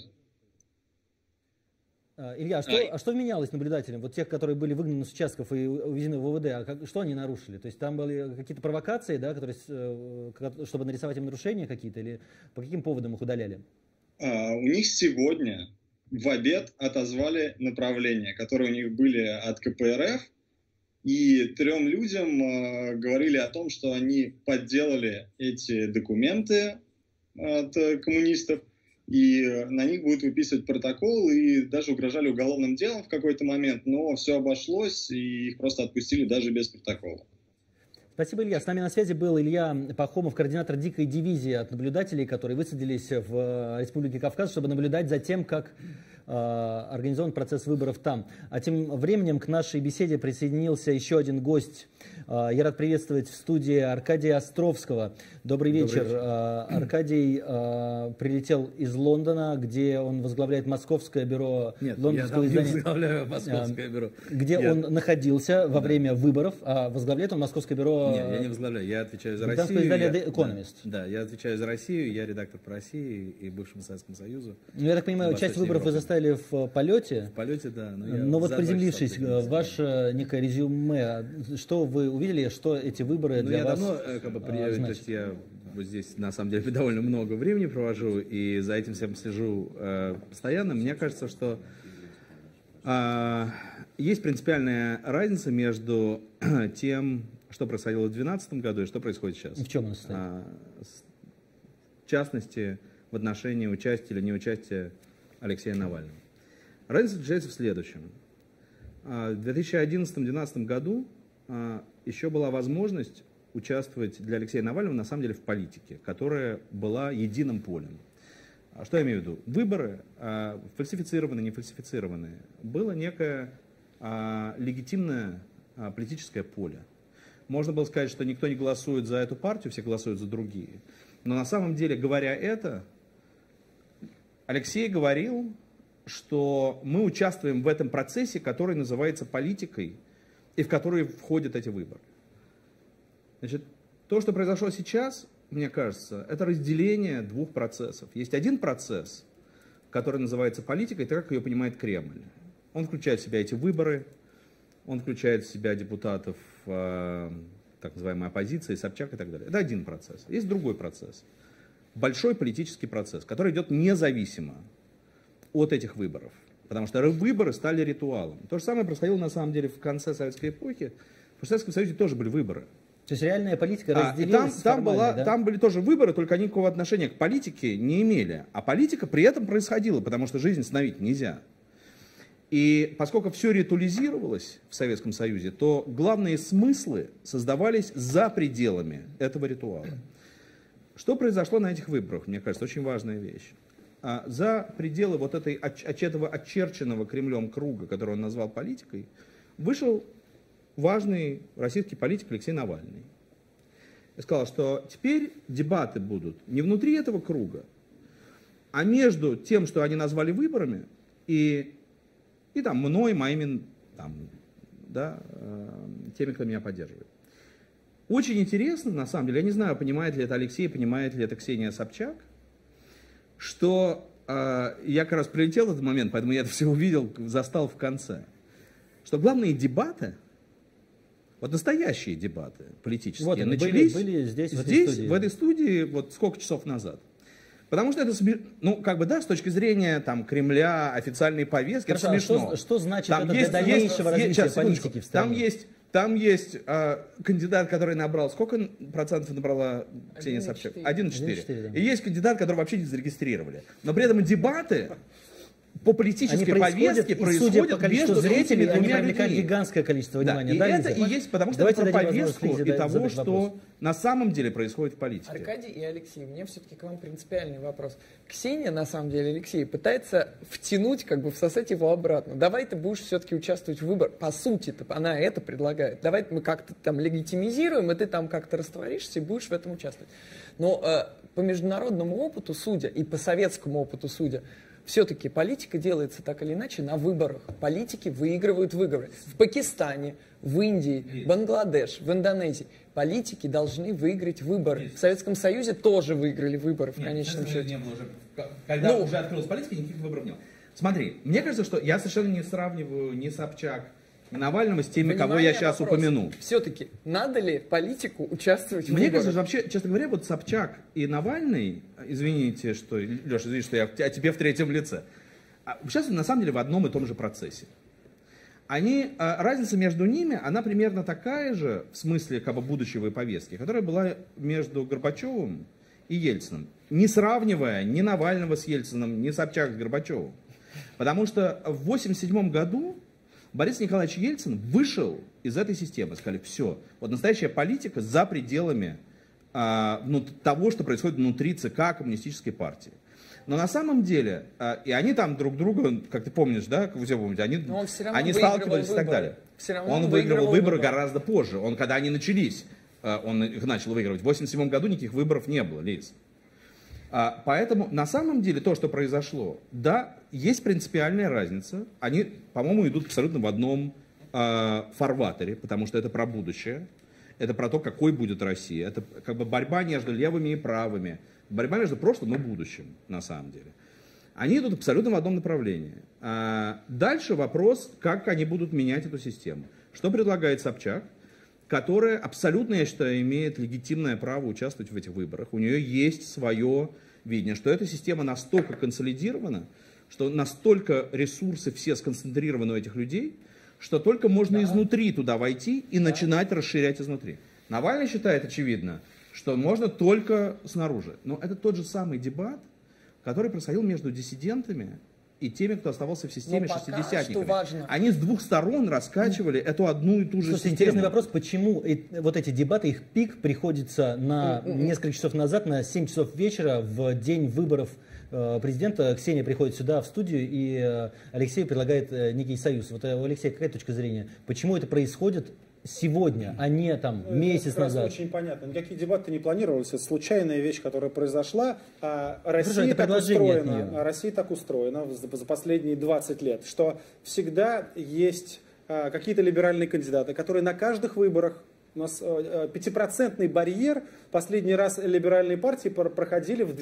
Илья, а что, а что менялось наблюдателям? Вот тех, которые были выгнаны с участков и увезены в ОВД, а как, что они нарушили? То есть там были какие-то провокации, да, которые, чтобы нарисовать им нарушения какие-то, или по каким поводам их удаляли? А, у них сегодня в обед отозвали направления, которые у них были от ка пэ эр эф, и трем людям э, говорили о том, что они подделали эти документы от э, коммунистов, и э, на них будут выписывать протокол, и даже угрожали уголовным делом в какой-то момент, но все обошлось, и их просто отпустили даже без протокола. Спасибо, Илья. С нами на связи был Илья Пахомов, координатор дикой дивизии от наблюдателей, которые высадились в Республике Кавказ, чтобы наблюдать за тем, как э, организован процесс выборов там. А тем временем к нашей беседе присоединился еще один гость. Э, я рад приветствовать в студии Аркадия Островского. Добрый вечер. Добрый вечер. Э, Аркадий э, прилетел из Лондона, где он возглавляет Московское бюро Нет, лондонского я издания. Не возглавляю Московское бюро. Где я... он находился во время да. выборов, а возглавляет он Московское бюро. Нет, я не возглавляю, я отвечаю за Россию. Издание The Economist. Да, да, я отвечаю за Россию, я редактор по России и бывшему Советскому Союзу. Ну, я так понимаю, часть выборов Европы. Вы заставили в полете. В полете, да. Но, но вот приземлившись, ваше некое резюме, что вы увидели, что эти выборы ну, для я вас давно, как бы, при... То есть я вот здесь, на самом деле, довольно много времени провожу, и за этим всем слежу э, постоянно. Мне кажется, что э, есть принципиальная разница между тем, что происходило в две тысячи двенадцатом году и что происходит сейчас. В чем она состоит? А, в частности, в отношении участия или неучастия Алексея Навального. Разница заключается в следующем. В две тысячи одиннадцатом — две тысячи двенадцатом году еще была возможность участвовать для Алексея Навального на самом деле в политике, которая была единым полем. Что я имею в виду? Выборы, фальсифицированные, не фальсифицированные, было некое легитимное политическое поле. Можно было сказать, что никто не голосует за эту партию, все голосуют за другие. Но на самом деле, говоря это, Алексей говорил, что мы участвуем в этом процессе, который называется политикой, и в который входят эти выборы. Значит, то, что произошло сейчас, мне кажется, это разделение двух процессов. Есть один процесс, который называется политикой, так как ее понимает Кремль. Он включает в себя эти выборы, он включает в себя депутатов э, так называемой оппозиции, Собчак и так далее. Это один процесс. Есть другой процесс. Большой политический процесс, который идет независимо от этих выборов. Потому что выборы стали ритуалом. То же самое происходило на самом деле в конце советской эпохи. В Советском Союзе тоже были выборы. То есть реальная политика а, разделилась там, там, была, да? там были тоже выборы, только они никакого отношения к политике не имели. А политика при этом происходила, потому что жизнь остановить нельзя. И поскольку все ритуализировалось в Советском Союзе, то главные смыслы создавались за пределами этого ритуала. Что произошло на этих выборах, мне кажется, очень важная вещь. А за пределы вот этой, этого очерченного Кремлем круга, который он назвал политикой, вышел важный российский политик Алексей Навальный. и сказал, что теперь дебаты будут не внутри этого круга, а между тем, что они назвали выборами, и, и там, мной, моими там, да, теми, кто меня поддерживает. Очень интересно, на самом деле, я не знаю, понимает ли это Алексей, понимает ли это Ксения Собчак, что э, я как раз прилетел в этот момент, поэтому я это все увидел, застал в конце, что главные дебаты, вот настоящие дебаты политические, вот, начались были, были здесь, в, здесь этой в этой студии, вот сколько часов назад. Потому что это, ну, как бы, да, с точки зрения там, Кремля, официальной повестки, Хорошо, это смешно. Что, что значит там это есть, для дальнейшего есть, развития сейчас, политики в стране? Там есть, там есть э, кандидат, который набрал, сколько процентов набрала Ксения Собчак? один целых четыре десятых. Да. И есть кандидат, который вообще не зарегистрировали. Но при этом дебаты по политической они повестке происходят по количеству между зрителей, они привлекают гигантское количество внимания. Да, да, и это и есть, потому что Давайте это про повестку и того, что вопрос. на самом деле происходит в политике. Аркадий и Алексей, у меня все-таки к вам принципиальный вопрос. Ксения, на самом деле, Алексей, пытается втянуть, как бы всосать его обратно. Давай ты будешь все-таки участвовать в выборах. По сути, она это предлагает. Давай мы как-то там легитимизируем, и ты там как-то растворишься и будешь в этом участвовать. Но э, по международному опыту судя и по советскому опыту судя, все-таки политика делается так или иначе на выборах. Политики выигрывают выборы. В Пакистане, в Индии, в Бангладеш, в Индонезии. Политики должны выиграть выборы. Есть. В Советском Союзе тоже выиграли выборы в Нет, конечном счете. Не было уже, когда ну, уже открылась политика, никаких выборов не было. Смотри, мне кажется, что я совершенно не сравниваю ни Собчак, ни Навального с теми, Внимание, кого я сейчас вопрос. упомяну. Все-таки надо ли политику участвовать в Мне выборах? кажется, что вообще, честно говоря, вот Собчак и Навальный, извините, что, Леша, извини, что я о тебе в третьем лице, сейчас на самом деле в одном и том же процессе. Они, разница между ними, она примерно такая же, в смысле как бы будущего и повестки, которая была между Горбачевым и Ельциным. Не сравнивая ни Навального с Ельциным, ни Собчак с Горбачевым. Потому что в восемьдесят седьмом году Борис Николаевич Ельцин вышел из этой системы. Сказали, все, вот настоящая политика за пределами а, ну, того, что происходит внутри ЦК Коммунистической партии. Но на самом деле, а, и они там друг друга, как ты помнишь, да, как вы все помните, они, они сталкивались и так далее. Он, он выигрывал выборы гораздо позже. Он, когда они начались, он их начал выигрывать. В восемьдесят седьмом году никаких выборов не было, Лиз. А, поэтому на самом деле то, что произошло, да, есть принципиальная разница. Они, по-моему, идут абсолютно в одном э, фарватере, потому что это про будущее, это про то, какой будет Россия. Это как бы борьба между левыми и правыми, борьба между прошлым и будущим, на самом деле. Они идут абсолютно в одном направлении. А дальше вопрос, как они будут менять эту систему. Что предлагает Собчак, которая абсолютно, я считаю, имеет легитимное право участвовать в этих выборах. У нее есть свое видение, что эта система настолько консолидирована, что настолько ресурсы все сконцентрированы у этих людей, что только можно да. изнутри туда войти и да. начинать расширять изнутри. Навальный считает, очевидно, что можно только снаружи. Но это тот же самый дебат, который происходил между диссидентами и теми, кто оставался в системе шестидесятниками. Они с двух сторон раскачивали mm. эту одну и ту же Слушайте, систему. Интересный вопрос, почему вот эти дебаты, их пик приходится на mm-hmm. несколько часов назад, на семь часов вечера, в день выборов э, президента. Ксения приходит сюда в студию, и э, Алексей предлагает э, некий союз. Вот, э, у Алексея какая точка зрения? Почему это происходит сегодня, а не там месяц это назад? Очень понятно. Никакие дебаты не планировались. Это случайная вещь, которая произошла. А Россия, так устроена, Россия так устроена за последние двадцать лет, что всегда есть а, какие-то либеральные кандидаты, которые на каждых выборах, у нас а, пятипроцентный барьер, последний раз либеральные партии проходили в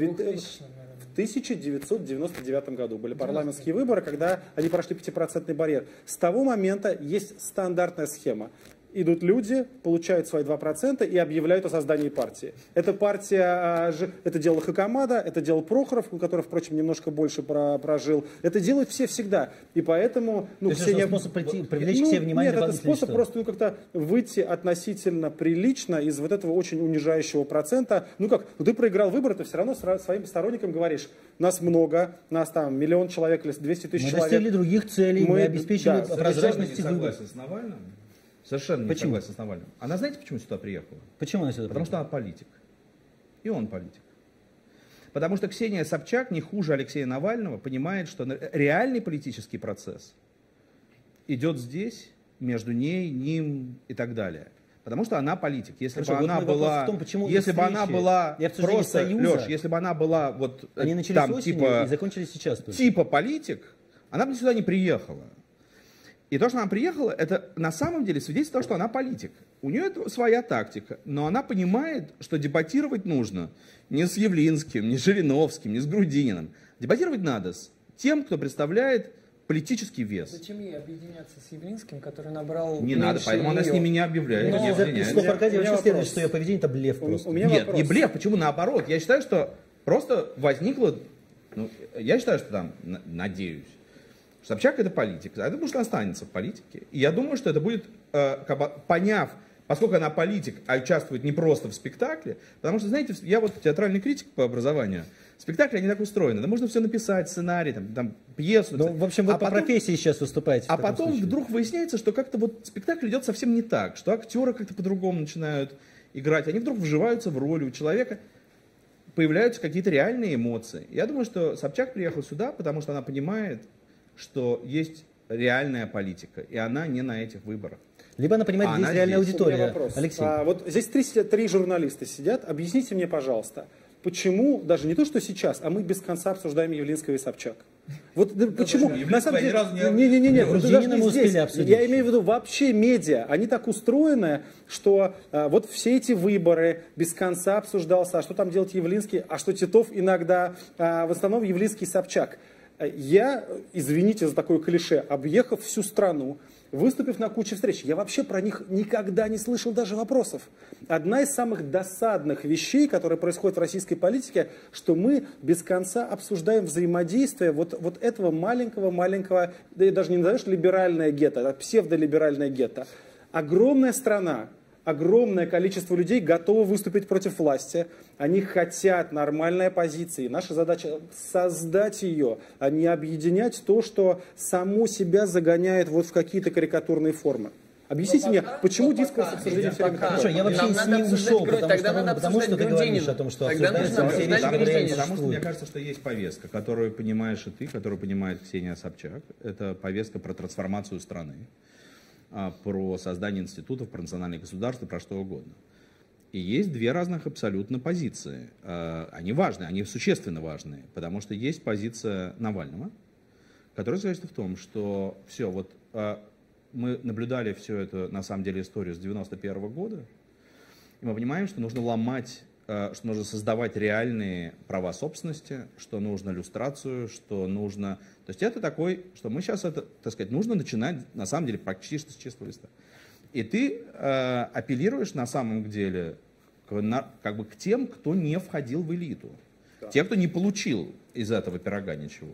тысяча девятьсот девяносто девятом году. Были парламентские выборы, когда они прошли пятипроцентный барьер. С того момента есть стандартная схема. Идут люди, получают свои два процента и объявляют о создании партии. Эта партия, это делал Хакамада, это делал Прохоров, который, впрочем, немножко больше прожил. Это делают все всегда. И поэтому... Ну, То есть это способ прийти, привлечь ну, все внимание? Нет, это способ просто ну, как-то выйти относительно прилично из вот этого очень унижающего процента. Ну как, ну, ты проиграл выборы, ты все равно своим сторонникам говоришь, нас много, нас там миллион человек или двести тысяч человек. Мы достигли других целей, мы, мы обеспечили да, прозрачность выборов. С Навальным? Совершенно не согласен с Навальным. Она знаете, почему сюда приехала? Почему она сюда Потому приехала? что она политик. И он политик. Потому что Ксения Собчак, не хуже Алексея Навального, понимает, что реальный политический процесс идет здесь, между ней, ним и так далее. Потому что она политик. Если Хорошо, бы она была, том, почему если бы она была просто, Союза, Леш, если бы она была вот они начались там осенью типа, и закончились сейчас. Только. Типа политик, она бы сюда не приехала. И то, что она приехала, это на самом деле свидетельство того, что она политик. У нее это своя тактика, но она понимает, что дебатировать нужно не с Явлинским, не с Жириновским, не с Грудининым. Дебатировать надо с тем, кто представляет политический вес. Зачем ей объединяться с Явлинским, который набрал... Не надо, поэтому она с ними не объявляет. Но, не из слов Аркадия вообще следует, что ее поведение это блеф просто. У, у меня Нет, вопрос. не блеф, почему наоборот? Я считаю, что просто возникло... Ну, я считаю, что там, надеюсь, Собчак это политик, а это может останется в политике. И я думаю, что это будет, э, как бы, поняв, поскольку она политик, а участвует не просто в спектакле, потому что, знаете, я вот театральный критик по образованию, спектакли, они так устроены, да можно все написать, сценарий, там, там пьесу. Ну, в общем, вы а по потом, профессии сейчас выступаете. А потом случае. Вдруг выясняется, что как-то вот спектакль идет совсем не так, что актеры как-то по-другому начинают играть, они вдруг вживаются в роль у человека, появляются какие-то реальные эмоции. Я думаю, что Собчак приехала сюда, потому что она понимает, что есть реальная политика, и она не на этих выборах. Либо она понимает, а где есть реальная аудитория. Алексей. А, вот здесь три, три журналиста сидят. Объясните мне, пожалуйста, почему, даже не то, что сейчас, а мы без конца обсуждаем Явлинского и Собчак. Вот да, почему? На самом деле, не, не, не, не, вот даже не здесь. Я имею в виду вообще медиа, они так устроены, что а, вот все эти выборы без конца обсуждался, а что там делать Явлинский, а что Титов иногда, а, в основном Явлинский и Собчак. Я, извините за такое клише, объехав всю страну, выступив на куче встреч, я вообще про них никогда не слышал даже вопросов. Одна из самых досадных вещей, которые происходят в российской политике, что мы без конца обсуждаем взаимодействие вот, вот этого маленького-маленького, да и даже не назовешь либеральное гетто, а псевдолиберальное гетто. Огромная страна, огромное количество людей готовы выступить против власти. Они хотят нормальной оппозиции. Наша задача создать ее, а не объединять то, что само себя загоняет вот в какие-то карикатурные формы. Объясните мне, почему дискурс, к сожалению, все время такой? Хорошо, я вообще с ним ушел, потому что, потому что ты говоришь о том, что обсуждается все вещи, которые Потому что мне кажется, что есть повестка, которую понимаешь и ты, которую понимает Ксения Собчак. Это повестка про трансформацию страны, про создание институтов, про национальное государство, про что угодно. И есть две разных абсолютно позиции. Они важны, они существенно важны, потому что есть позиция Навального, которая заключается в том, что все, вот мы наблюдали всю эту, на самом деле, историю с девяносто первого года, и мы понимаем, что нужно ломать, что нужно создавать реальные права собственности, что нужно люстрацию, что нужно... То есть это такой, что мы сейчас это, так сказать, нужно начинать, на самом деле, практически с чистого листа. И ты э, апеллируешь на самом деле к, на, как бы к тем, кто не входил в элиту. Да. Те, кто не получил из этого пирога ничего.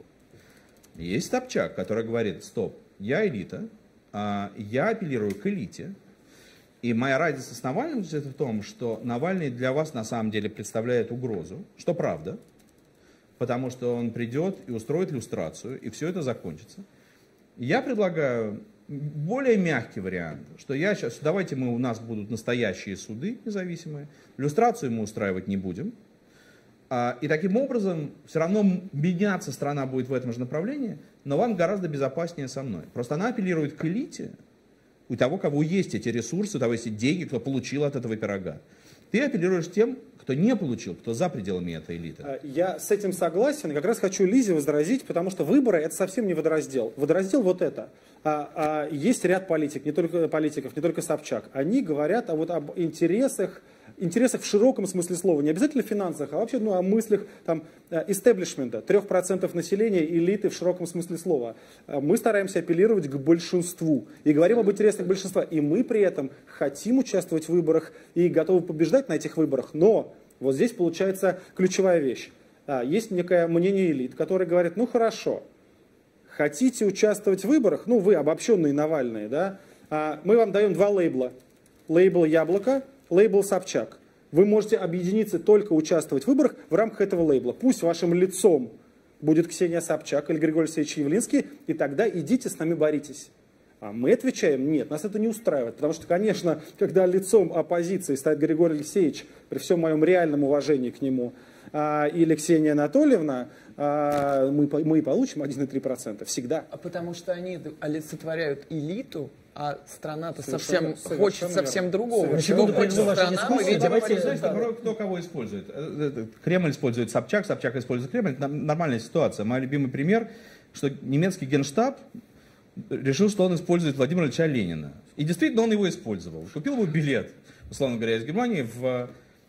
Есть Собчак, который говорит, стоп, я элита, э, я апеллирую к элите. И моя разница с Навальным в том, что Навальный для вас на самом деле представляет угрозу, что правда, потому что он придет и устроит люстрацию, и все это закончится. Я предлагаю более мягкий вариант, что я сейчас, давайте мы, у нас будут настоящие суды независимые, люстрацию мы устраивать не будем, и таким образом все равно меняться страна будет в этом же направлении, но вам гораздо безопаснее со мной. Просто она апеллирует к элите, у того, кого есть эти ресурсы, у того есть деньги, кто получил от этого пирога. Ты апеллируешь тем, кто не получил, кто за пределами этой элиты. Я с этим согласен. И как раз хочу Лизе возразить, потому что выборы – это совсем не водораздел. Водораздел вот это. А, а, есть ряд политик, не только политиков, не только Собчак. Они говорят о, вот, об интересах, интересах в широком смысле слова. Не обязательно финансах, а вообще ну, о мыслях там, истеблишмента, трех процентов населения, элиты в широком смысле слова. Мы стараемся апеллировать к большинству и говорим об интересах большинства. И мы при этом хотим участвовать в выборах и готовы побеждать на этих выборах. Но вот здесь получается ключевая вещь. Есть некое мнение элит, которое говорит, ну хорошо, хотите участвовать в выборах, ну вы обобщенные Навальные, да, мы вам даем два лейбла. Лейбл «Яблоко», лейбл «Собчак». Вы можете объединиться, только участвовать в выборах в рамках этого лейбла. Пусть вашим лицом будет Ксения Собчак или Григорий Алексеевич Явлинский, и тогда идите с нами боритесь. А мы отвечаем, нет, нас это не устраивает. Потому что, конечно, когда лицом оппозиции стоит Григорий Алексеевич, при всем моем реальном уважении к нему, а, или Ксения Анатольевна, а, мы, мы и получим один и три процента. Всегда. А потому что они олицетворяют элиту, а страна-то Совершенно- совсем хочет совершенно совсем верно. другого. Совершенно Чего верно. хочет Ну, ваша страна, мы дискуссия, видим давайте- по Знаете, результатам. кто кого использует? Э, Кремль использует Собчак, Собчак использует Кремль. Это нормальная ситуация. Мой любимый пример, что немецкий генштаб решил, что он использует Владимира Ильича Ленина. И действительно он его использовал. Купил ему билет, условно говоря, из Германии в,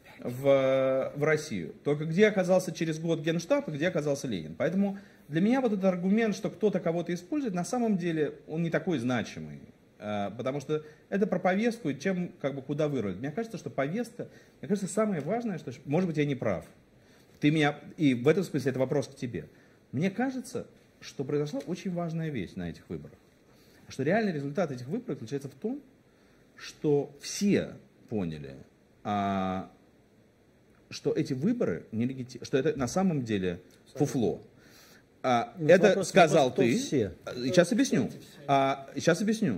в, в Россию. Только где оказался через год генштаб и где оказался Ленин. Поэтому для меня вот этот аргумент, что кто-то кого-то использует, на самом деле он не такой значимый. Потому что это про повестку и чем, как бы, куда вырулить. Мне кажется, что повестка, мне кажется, самое важное, что, может быть, я не прав. Ты меня, и в этом смысле это вопрос к тебе. Мне кажется, что произошла очень важная вещь на этих выборах. Что реальный результат этих выборов заключается в том, что все поняли, а, что эти выборы нелегитимны, что это на самом деле фуфло. А, это вопрос, сказал вопрос, ты. все. Сейчас объясню. А, сейчас объясню.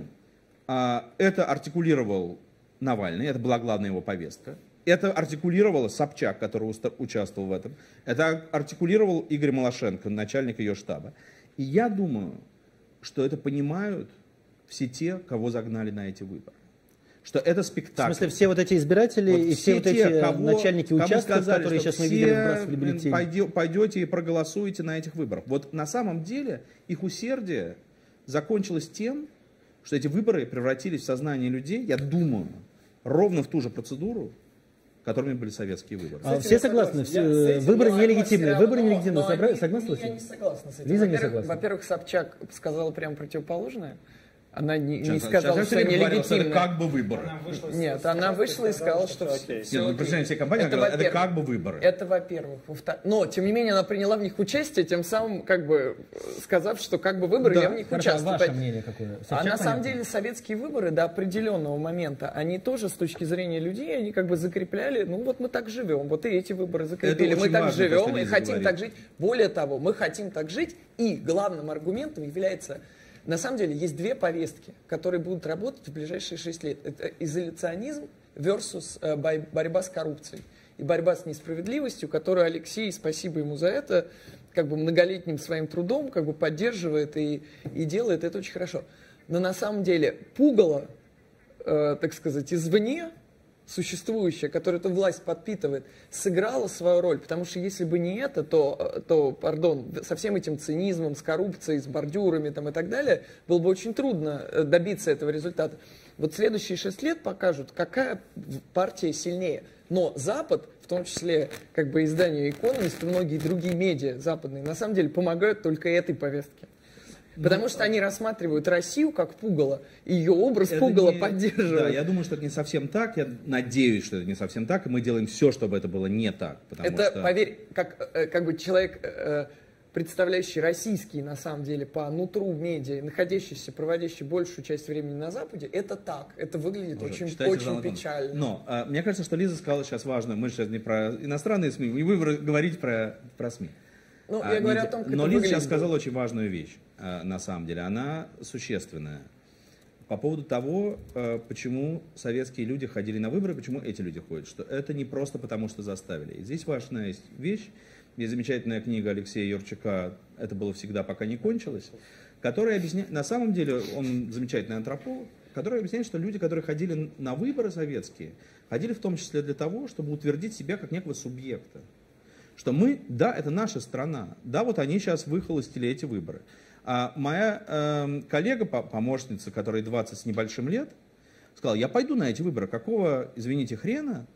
А, это артикулировал Навальный, это была главная его повестка. Это артикулировала Собчак, который уста- участвовал в этом. Это артикулировал Игорь Малашенко, начальник ее штаба. И я думаю, что это понимают все те, кого загнали на эти выборы. Что это В спектакль. смысле, все вот эти избиратели Вот и все, вот те, эти кого- начальники кому участков, сказали, которые что сейчас мы все, видели, выбрасывали блин, бюллетени. пойде- пойдете и проголосуете на этих выборах. Вот на самом деле их усердие закончилось тем, что эти выборы превратились в сознание людей, я думаю, ровно в ту же процедуру, которыми были советские выборы. А все согласны, все, выборы нелегитимные, выборы нелегитимные. Собра- Согласны с Я этим? не согласна с этим. Лиза не Во-первых, согласна. Во-первых, Собчак сказала прямо противоположное. Она не, не Сейчас- сказала, сейчас что я говорил, что нелегитимно. это как бы выборы. Нет, она вышла и сказала, что все, окей. все Нет, ну, окей. представляете, все компании говорят, это во-первых. как бы выборы. Это во-первых. Во-вторых, но, тем не менее, она приняла в них участие, тем самым, как бы, сказав, что как бы выборы, Да. я в них Хорошо, а участвую. ваше мнение какое? А Собчак, на самом понятно. деле советские выборы до определенного момента, они тоже с точки зрения людей, они как бы закрепляли, ну вот мы так живем, вот и эти выборы закрепили, Это мы очень так важно, то, живем что и Лиза хотим говорит. так жить. Более того, мы хотим так жить, и главным аргументом является, на самом деле, есть две повестки, которые будут работать в ближайшие шесть лет. Это изоляционизм versus э, бой- борьба с коррупцией. И борьба с несправедливостью, которую Алексей, спасибо ему за это, как бы многолетним своим трудом как бы поддерживает и, и делает это очень хорошо. Но на самом деле пугало, э, так сказать, извне, существующая, которая эту власть подпитывает, сыграла свою роль. Потому что если бы не это, то, то пардон, со всем этим цинизмом, с коррупцией, с бордюрами там, и так далее, было бы очень трудно э, добиться этого результата. Вот следующие шесть лет покажут, какая партия сильнее. Но Запад, в том числе как бы издание «Экономист» и многие другие медиа западные, на самом деле помогают только этой повестке. Потому что они рассматривают Россию как пугало, и ее образ Это пугала не- поддерживают. Да, я думаю, что это не совсем так. Я надеюсь, что это не совсем так. И мы делаем все, чтобы это было не так. Потому Это, что... поверь, как, э, как бы человек, э, представляющий российский, на самом деле, по нутру медиа, находящийся, проводящий большую часть времени на Западе, это так. Это выглядит Уже очень, читайте очень Жан Антон. печально. Но а, мне кажется, что Лиза сказала сейчас важную. Мы сейчас не про иностранные СМИ, не будем говорить про, про СМИ. Ну, А, я говорю не- о том, как Но это Лиза выглядит. сейчас сказала очень важную вещь, а, на самом деле. Она существенная. По поводу того, а, почему советские люди ходили на выборы, почему эти люди ходят. Что это не просто потому, что заставили. И здесь важная есть вещь. Есть замечательная книга Алексея Юрчака «Это было всегда, пока не кончилось», которая объясняет, на самом деле он замечательный антрополог, который объясняет, что люди, которые ходили на выборы советские, ходили в том числе для того, чтобы утвердить себя как некого субъекта. Что мы, да, это наша страна, да, вот они сейчас выхолостили эти выборы. А моя э, коллега, помощница, которой двадцать с небольшим лет, сказала, я пойду на эти выборы, какого, извините, хрена,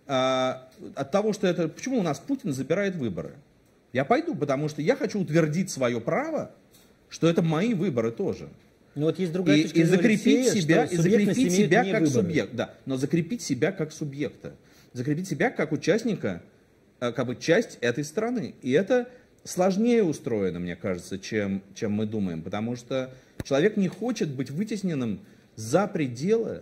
а, от того, что это, почему у нас Путин забирает выборы? Я пойду, потому что я хочу утвердить свое право, что это мои выборы тоже. Ну вот есть другая И, точка и зрения закрепить Алексея, себя, что и субъектность закрепить имеет себя не как выборы. субъект, да, но закрепить себя как субъекта, закрепить себя как участника, э, как бы часть этой страны. И это сложнее устроено, мне кажется, чем, чем мы думаем, потому что человек не хочет быть вытесненным за пределы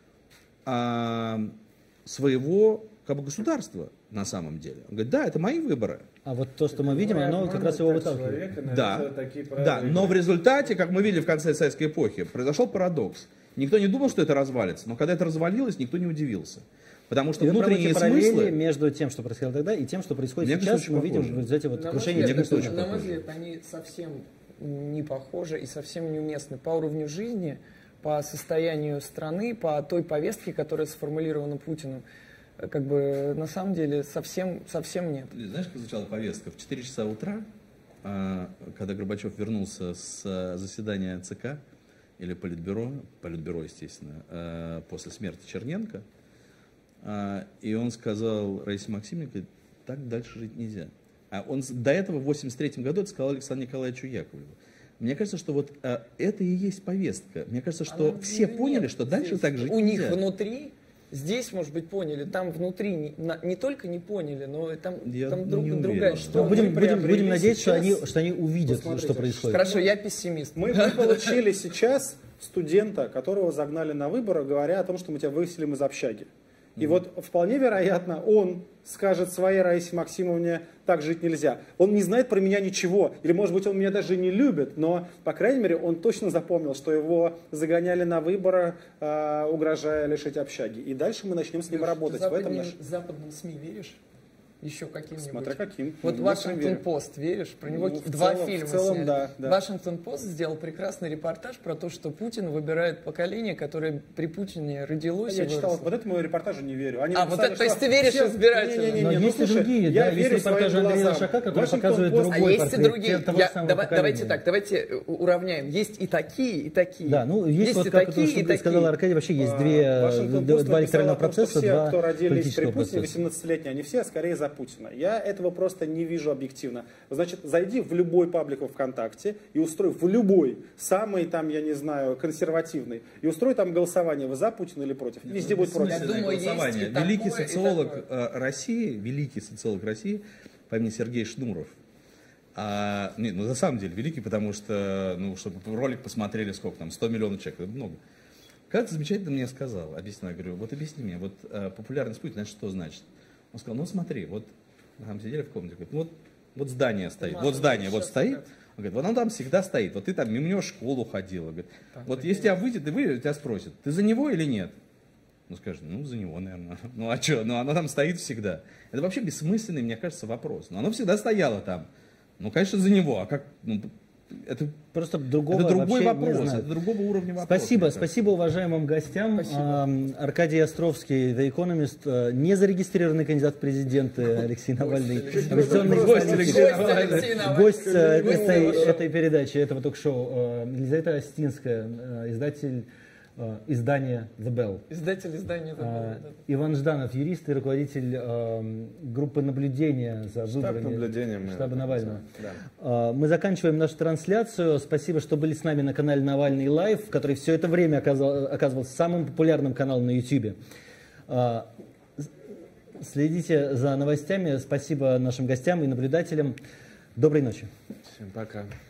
а, своего как бы, государства на самом деле. Он говорит, да, это мои выборы. А вот то, что мы видим, оно как раз его выталкивает. Да, да, но в результате, как мы видели в конце советской эпохи, произошел парадокс. Никто не думал, что это развалится, но когда это развалилось, никто не удивился. Потому что и внутренние параллели смыслы... между тем, что происходило тогда, и тем, что происходит Мне сейчас, кажется, мы очень видим похоже. вот эти вот На крушения. мой взгляд, очень на мой похоже. взгляд, они совсем не похожи и совсем неуместны по уровню жизни, по состоянию страны, по той повестке, которая сформулирована Путиным. Как бы на самом деле совсем, совсем нет. Знаешь, как звучала повестка? В четыре часа утра, когда Горбачев вернулся с заседания ЦК или Политбюро, Политбюро, естественно, после смерти Черненко, и он сказал Раисе Максимовне, так дальше жить нельзя. А он до этого в восемьдесят третьем году это сказал Александру Николаевичу Яковлеву. Мне кажется, что вот а, это и есть повестка. Мне кажется, что Она, все нет, поняли, что дальше здесь, так жить у нельзя. них внутри, здесь, может быть, поняли, там внутри не, на, не только не поняли, но там, Я там не друг, уверен. другая Ну, ситуация. будем, мы будем, приобрели будем надеяться, что они, сейчас- что они увидят, Посмотрите, что происходит. Хорошо, я пессимист. Мы, мы получили сейчас студента, которого загнали на выборы, говоря о том, что мы тебя выселим из общаги. И вот вполне вероятно, он скажет своей Раисе Максимовне, так жить нельзя. Он не знает про меня ничего, или может быть он меня даже не любит, но, по крайней мере, он точно запомнил, что его загоняли на выборы, э, угрожая лишить общаги. И дальше мы начнем с ним Леш, работать. Ты В этом западным, наш... западным СМИ веришь? Еще каким-нибудь? Смотря каким. Вот Ну, Вашингтон верю. Пост, веришь? Про него Ну, в два целом- в фильма целом, сняли. да, да. Вашингтон Пост сделал прекрасный репортаж про то, что Путин выбирает поколение, которое при Путине родилось Я и читал, выросло. вот этому репортажу не верю. Они А, вот написали, это- то есть что ты веришь все- избирательно? Не-не-не, Но ну, есть и слушай, другие, я да, есть верю репортажи своим Андрея глазам. Лошака, который Вашингтон показывает Пост- другой А есть и портрет другие. того Я- же самого давай- поколения. давайте так, давайте уравняем. Есть и такие, и такие. Да, ну есть, вот и как такие, это, и что сказал такие. Аркадий, вообще есть А, две, Вашингтон д- Пост два написал электорального о том, что процесса, все, два кто родились при политического Путине, процесса. восемнадцатилетние, они все скорее за Путина. Я этого просто не вижу объективно. Значит, зайди в любой паблик во ВКонтакте и устрой в любой, самый там, я не знаю, консервативный, и устрой там голосование, вы за Путина или против. Везде будет против. Я думаю, есть голосование. и такое, Великий и социолог такое. э, России, великий социолог России по имени Сергей Шнуров. А, не, ну, на самом деле, великий, потому что, ну, чтобы ролик посмотрели, сколько там, сто миллионов человек, это много. Как-то замечательно мне сказал, объяснил, я говорю, вот объясни мне, вот э, популярность Путина, значит, что значит? Он сказал, ну смотри, вот там сидели в комнате, говорит, ну, вот, вот здание стоит, вот здание вот стоит, он говорит, вот оно там всегда стоит, вот ты там мимо него в школу ходила, говорит, вот если тебя выйдет и выйдет, тебя спросят, ты за него или нет? Ну, скажешь, ну, за него, наверное. Ну, а что? Ну, оно там стоит всегда. Это вообще бессмысленный, мне кажется, вопрос. Но оно всегда стояло там. Ну, конечно, за него. А как? Ну, это, Просто другого это другой вообще не вопрос. знаю. Это другого уровня вопрос. Спасибо, мне кажется. спасибо уважаемым гостям. Ам, Аркадий Островский, The Economist, э, незарегистрированный кандидат в президенты Алексей Навальный, оппозиционный Гость политик, Алексей Навальный. Алексей Навальный. гость э, Гость этой, этого шоу. этой передачи, этого ток-шоу, э, Елизавета Остинская, э, издатель э, издания The Bell. Издатель издания. да, А, да, да. Иван Жданов, юрист и руководитель э, группы наблюдения за Штаб выборами наблюдения мы штаба это Навального. Да. А, Мы заканчиваем нашу трансляцию. Спасибо, что были с нами на канале Навальный Лайв, который все это время оказал- оказывался самым популярным каналом на YouTube. А, с- Следите за новостями. Спасибо нашим гостям и наблюдателям. Доброй ночи. Всем пока.